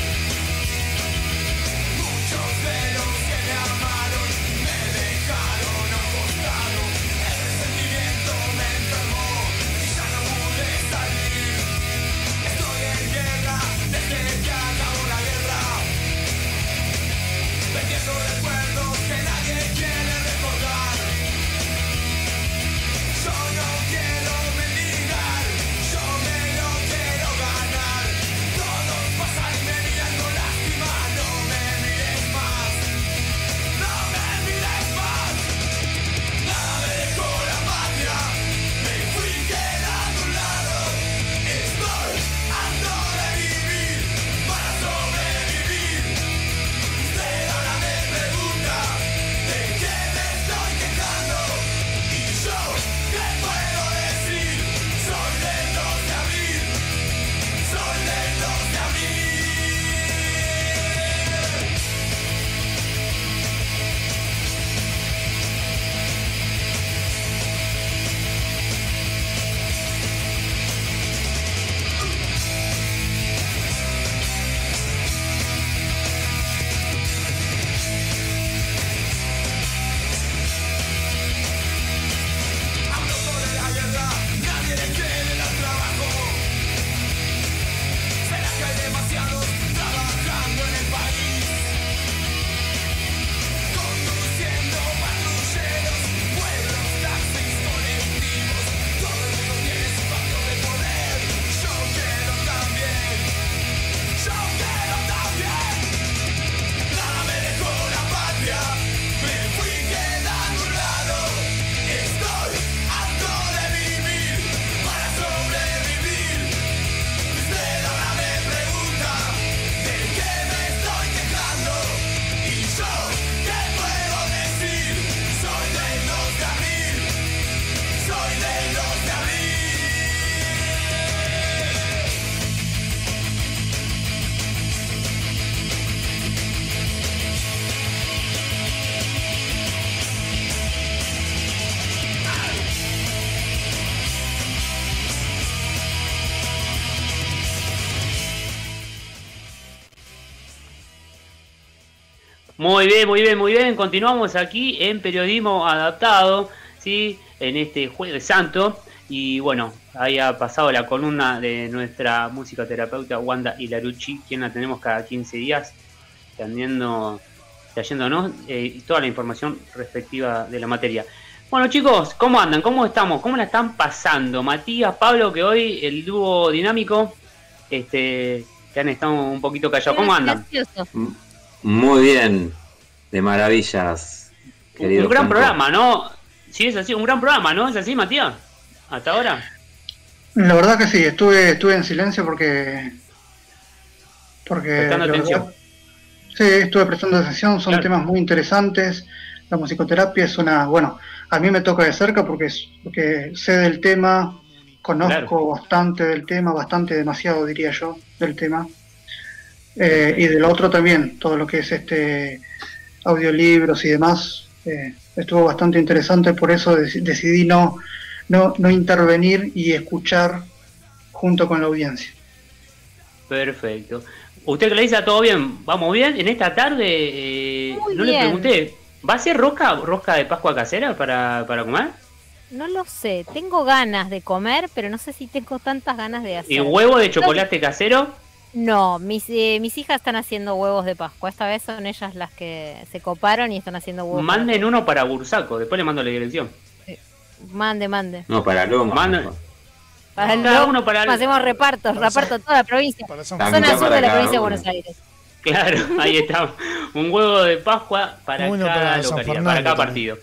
Muy bien, muy bien, muy bien. Continuamos aquí en Periodismo Adaptado, ¿sí? En este Jueves Santo. Y bueno, ahí ha pasado la columna de nuestra musicoterapeuta Wanda Ilarucci, quien la tenemos cada quince días, trayendo, trayéndonos eh, toda la información respectiva de la materia. Bueno, chicos, ¿cómo andan? ¿Cómo estamos? ¿Cómo la están pasando? Matías, Pablo, que hoy el dúo dinámico, este, que han estado un poquito callados. ¿Cómo andan? Muy bien, de maravillas. Un, un gran programa, ¿no? Sí, es así, un gran programa, ¿no? ¿Es así, Matías? ¿Hasta ahora? La verdad que sí, estuve estuve en silencio porque... porque prestando atención. Verdad, sí, estuve prestando atención, son claro. temas muy interesantes. La musicoterapia es una... Bueno, a mí me toca de cerca porque, es, porque sé del tema, conozco claro. bastante del tema, bastante, demasiado diría yo, del tema. Eh, y del otro también, todo lo que es este audiolibros y demás, eh, estuvo bastante interesante, por eso dec- decidí no... No, no intervenir y escuchar junto con la audiencia. Perfecto. ¿Usted que le dice todo bien? ¿Vamos bien? En esta tarde, eh, no bien. Le pregunté, ¿va a ser rosca, rosca de Pascua casera para, para comer? No lo sé, tengo ganas de comer, pero no sé si tengo tantas ganas de hacer. ¿Y huevo de chocolate casero? No, mis, eh, mis hijas están haciendo huevos de Pascua. Esta vez son ellas las que se coparon y están haciendo huevos. Manden uno para Bursaco, después le mando la dirección. Mande, mande. No, para Loma. Mande. Para el cada Loma, uno para el... hacemos repartos, para reparto toda la provincia. Zona sur de la provincia de Buenos Aires. Claro, ahí está. Un huevo de Pascua para uno cada para localidad, para cada partido.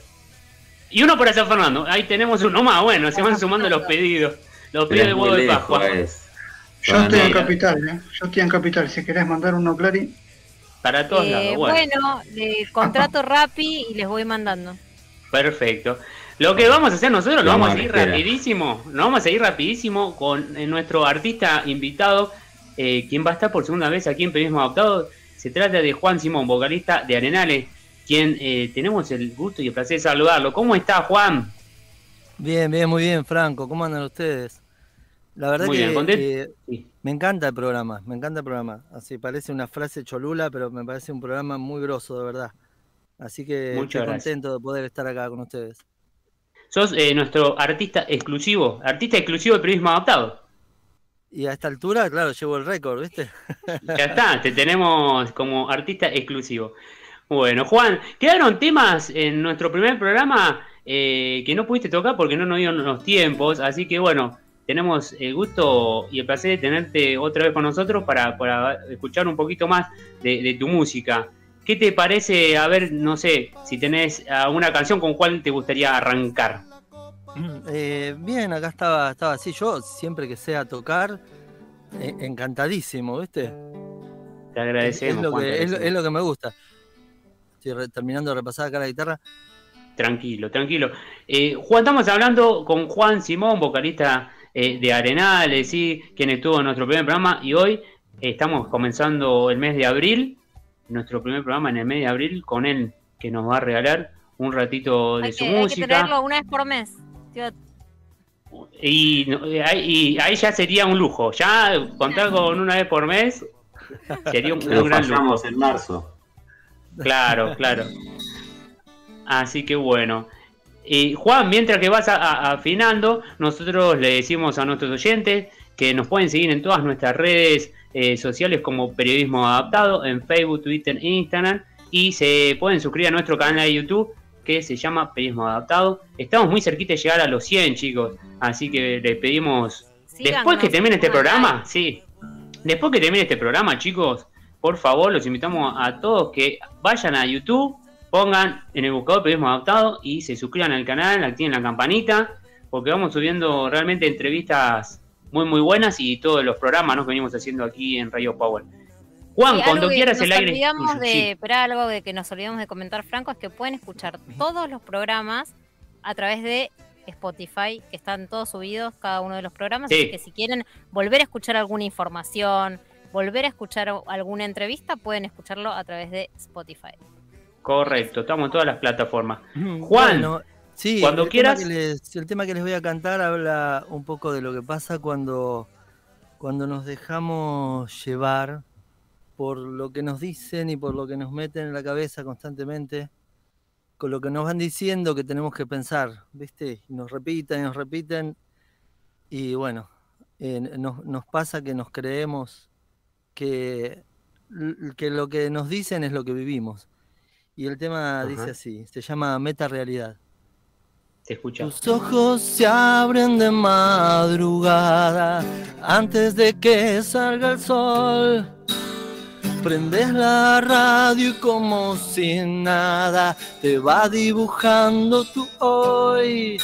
Y uno para San Fernando. Ahí tenemos uno más. Bueno, se van sumando los pedidos. Los pedidos de huevo de Pascua. Es. Yo estoy en Capital, ¿eh? Yo estoy en Capital. Si querés mandar uno, Clary. Para todos eh, lados. Bueno, bueno le contrato Rappi y les voy mandando. Perfecto. Lo que vamos a hacer nosotros, lo Vamos vamos a seguir rapidísimo, nos vamos a seguir rapidísimo con eh, nuestro artista invitado, eh, quien va a estar por segunda vez aquí en Periodismo Adaptado. Se trata de Juan Simón, vocalista de Arenales, quien eh, tenemos el gusto y el placer de saludarlo. ¿Cómo está, Juan? Bien, bien, muy bien, Franco. ¿Cómo andan ustedes? La verdad muy que bien, eh, sí. me encanta el programa, me encanta el programa. Así parece una frase cholula, pero me parece un programa muy grosso, de verdad. Así que Muchas estoy gracias. contento de poder estar acá con ustedes. Sos eh, nuestro artista exclusivo, artista exclusivo de Periodismo Adaptado. Y a esta altura, claro, llevo el récord, ¿viste? Ya está, te tenemos como artista exclusivo. Bueno, Juan, quedaron temas en nuestro primer programa eh, que no pudiste tocar porque no nos dieron los tiempos, así que bueno, tenemos el gusto y el placer de tenerte otra vez con nosotros para, para escuchar un poquito más de, de tu música. ¿Qué te parece? A ver, no sé, si tenés alguna canción con cuál te gustaría arrancar. Eh, bien, acá estaba, estaba así. Yo siempre que sea tocar, eh, encantadísimo, ¿viste? Te agradecemos. Es, es, lo, Juan, que, te agradecemos. Es, lo, es lo que me gusta. Estoy re, terminando de repasar acá la guitarra. Tranquilo, tranquilo. Eh, Juan, estamos hablando con Juan Simón, vocalista eh, de Arenales, ¿sí? Quien estuvo en nuestro primer programa, y hoy eh, estamos comenzando el mes de abril. Nuestro primer programa en el mes de abril con él, que nos va a regalar un ratito de hay su que, música. Hay que traerlo una vez por mes. Y, y ahí ya sería un lujo. Ya contar con una vez por mes sería un, un gran lujo. en marzo. Claro, claro. Así que bueno. Eh, Juan, mientras que vas a, a, afinando, nosotros le decimos a nuestros oyentes que nos pueden seguir en todas nuestras redes eh, sociales como Periodismo Adaptado, en Facebook, Twitter e Instagram, y se pueden suscribir a nuestro canal de YouTube que se llama Periodismo Adaptado. Estamos muy cerquita de llegar a los cien, chicos, así que les pedimos, síganos, después que termine este programa, like. sí, después que termine este programa, chicos, por favor, los invitamos a todos que vayan a YouTube, pongan en el buscador Periodismo Adaptado y se suscriban al canal, activen la campanita, porque vamos subiendo realmente entrevistas muy muy buenas y todos los programas, ¿no?, que venimos haciendo aquí en Radio Power. Juan, sí, cuando quieras el aire. Olvidamos de, sí. Pero algo de que nos olvidamos de comentar, Franco, es que pueden escuchar todos los programas a través de Spotify, que están todos subidos, cada uno de los programas, sí. Así que si quieren volver a escuchar alguna información, volver a escuchar alguna entrevista, pueden escucharlo a través de Spotify. Correcto, estamos en todas las plataformas. Juan, bueno, sí, cuando el quieras. Tema les, el tema que les voy a cantar habla un poco de lo que pasa cuando, cuando nos dejamos llevar por lo que nos dicen y por lo que nos meten en la cabeza constantemente, con lo que nos van diciendo que tenemos que pensar, ¿viste? Y nos repiten y nos repiten, y bueno, eh, nos, nos pasa que nos creemos que, que lo que nos dicen es lo que vivimos. Y el tema Ajá. dice así, se llama Metarealidad. Te escucha. Tus ojos se abren de madrugada antes de que salga el sol. Prendes la radio y como si nada te va dibujando tu hoy.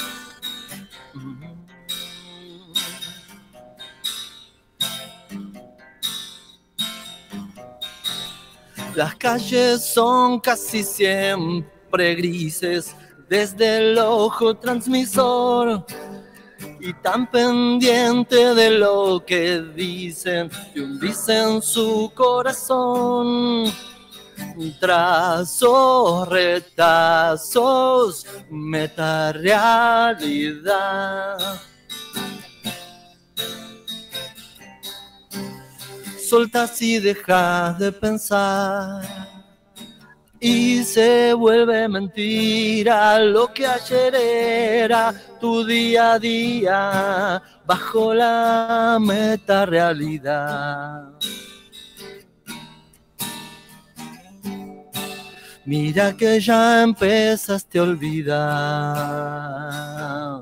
Las calles son casi siempre grises desde el ojo transmisor y tan pendiente de lo que dicen que dicen su corazón. Trazos, retazos, metarealidad. Soltas y dejas de pensar y se vuelve mentira lo que ayer era tu día a día bajo la metarealidad. Mira que ya empezaste a olvidar.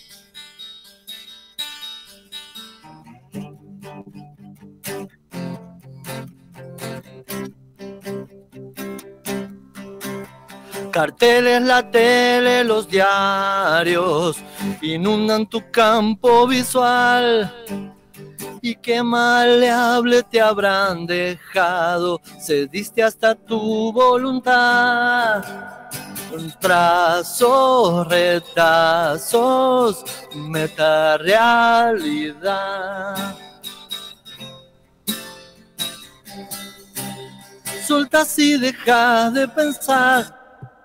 Carteles, la tele, los diarios inundan tu campo visual. Y qué maleable te habrán dejado, cediste hasta tu voluntad. Trazos, retazos, metarealidad. Soltas y dejas de pensar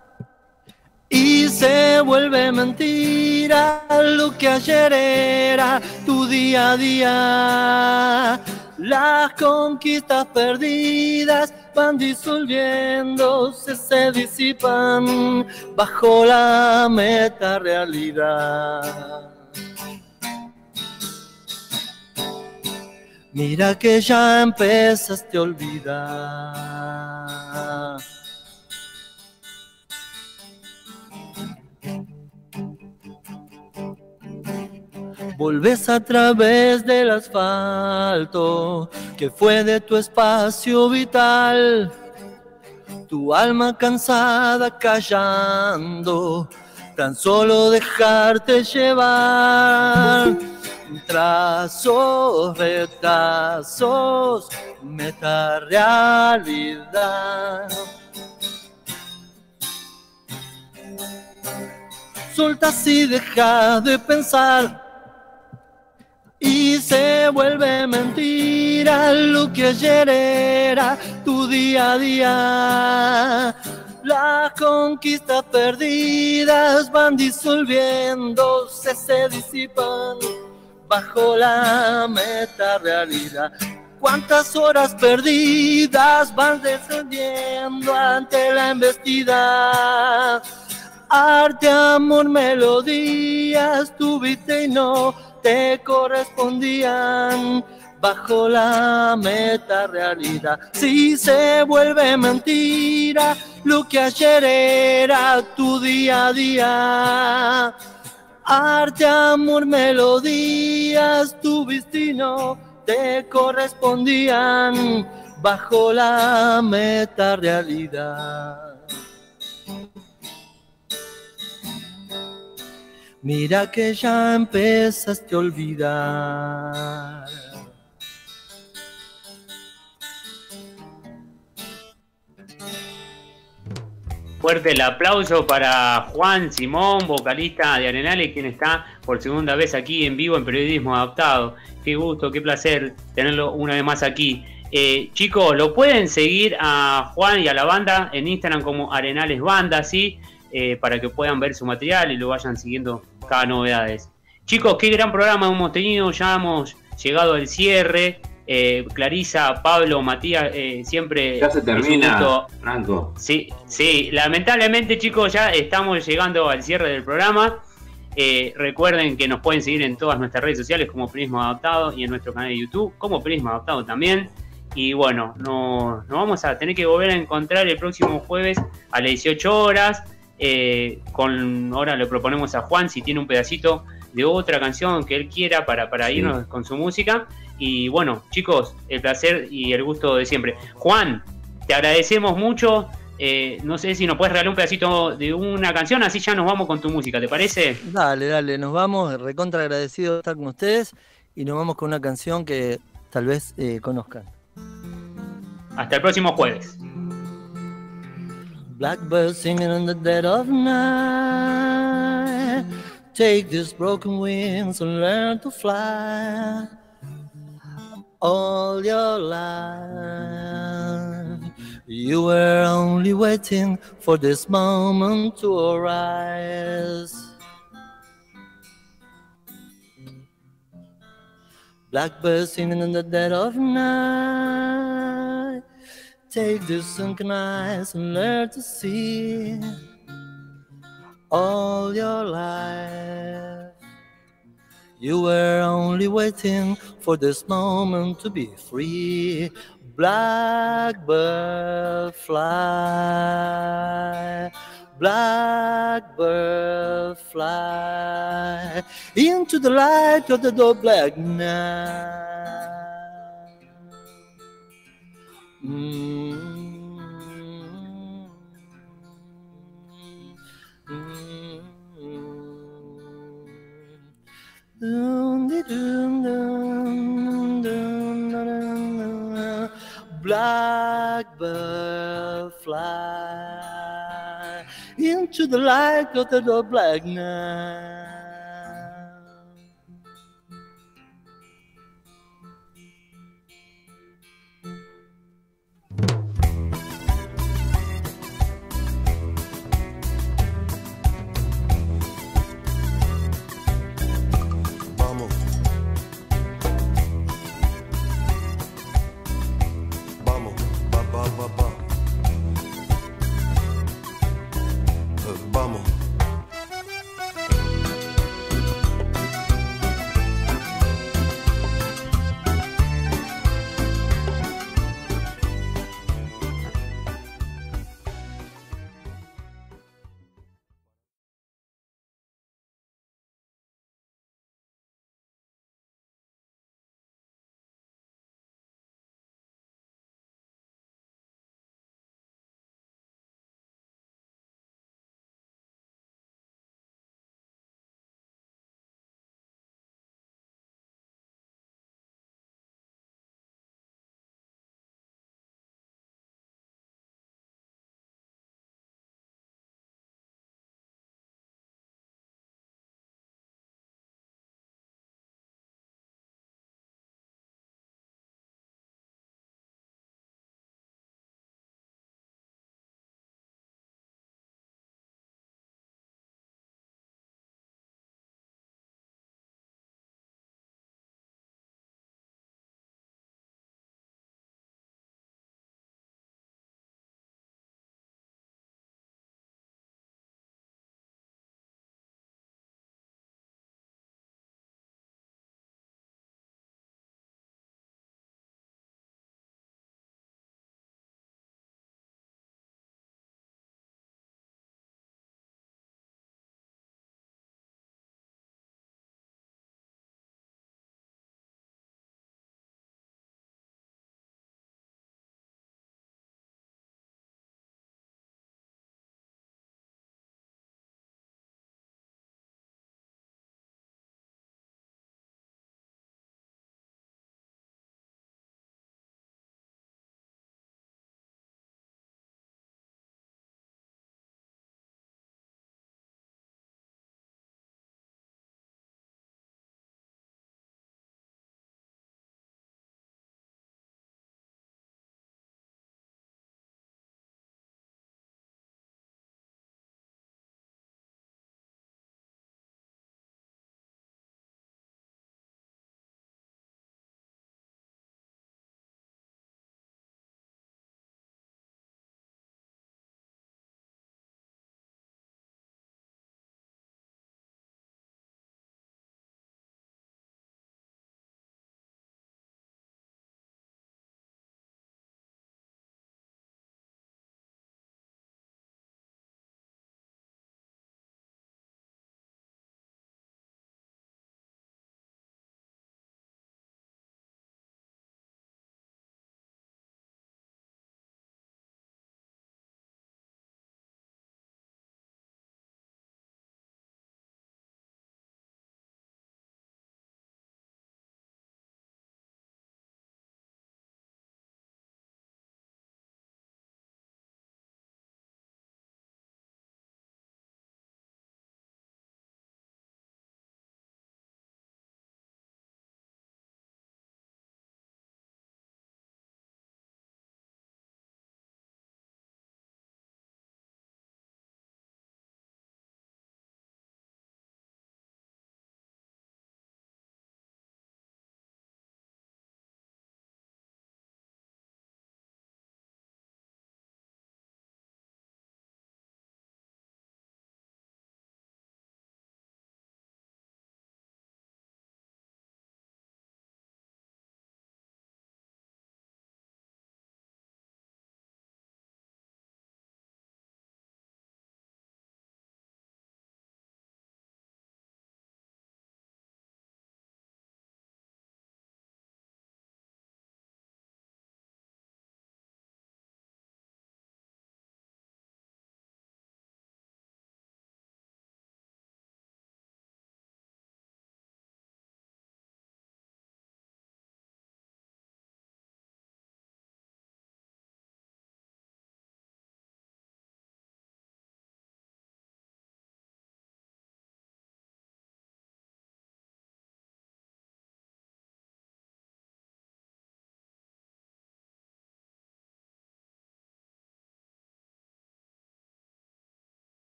y se vuelve mentira lo que ayer era tu día a día. Las conquistas perdidas van disolviéndose, se disipan bajo la metarealidad. Mira que ya empezaste a olvidar. Volves a través del asfalto que fue de tu espacio vital. Tu alma cansada callando, tan solo dejarte llevar. Trazos, retazos, metarealidad. Soltas y dejas de pensar y se vuelve mentira lo que ayer era tu día a día. Las conquistas perdidas van disolviéndose, se disipan bajo la metarealidad. Cuántas horas perdidas van descendiendo ante la embestida. Arte, amor, melodías tuviste y no te correspondían bajo la metarealidad. Si se vuelve mentira lo que ayer era tu día a día. Arte, amor, melodías tuviste y no te correspondían bajo la metarealidad. Mira que ya empezaste a olvidar. Fuerte el aplauso para Juan Simón, vocalista de Arenales, quien está por segunda vez aquí en vivo en Periodismo Adaptado. Qué gusto, qué placer tenerlo una vez más aquí. Eh, chicos, lo pueden seguir a Juan y a la banda en Instagram como Arenales Banda, ¿sí? Eh, para que puedan ver su material y lo vayan siguiendo cada novedades. Chicos, qué gran programa hemos tenido, ya hemos llegado al cierre. Eh, Clarisa, Pablo, Matías, eh, siempre... Ya se termina, es un gusto. Franco. Sí, sí, lamentablemente, chicos, ya estamos llegando al cierre del programa. Eh, recuerden que nos pueden seguir en todas nuestras redes sociales como Periodismo Adaptado y en nuestro canal de YouTube como Periodismo Adaptado también. Y bueno, nos no vamos a tener que volver a encontrar el próximo jueves a las dieciocho horas. Eh, con, ahora le proponemos a Juan si tiene un pedacito de otra canción que él quiera para, para sí. irnos con su música. Y bueno, chicos, el placer y el gusto de siempre. Juan, te agradecemos mucho. Eh, no sé si nos puedes regalar un pedacito de una canción, así ya nos vamos con tu música, ¿te parece? Dale, dale, nos vamos, recontra agradecido de estar con ustedes y nos vamos con una canción que tal vez eh, conozcan. Hasta el próximo jueves. Blackbird singing in the dead of night. Take these broken wings and learn to fly. All your life you were only waiting for this moment to arise. Blackbird singing in the dead of night. Take these sunken eyes and learn to see. All your life you were only waiting for this moment to be free. Blackbird fly, blackbird fly into the light of the dark black night. Mm-hmm. Dun, dun, dun, dun, dun, blackbird fly into the light of the black night.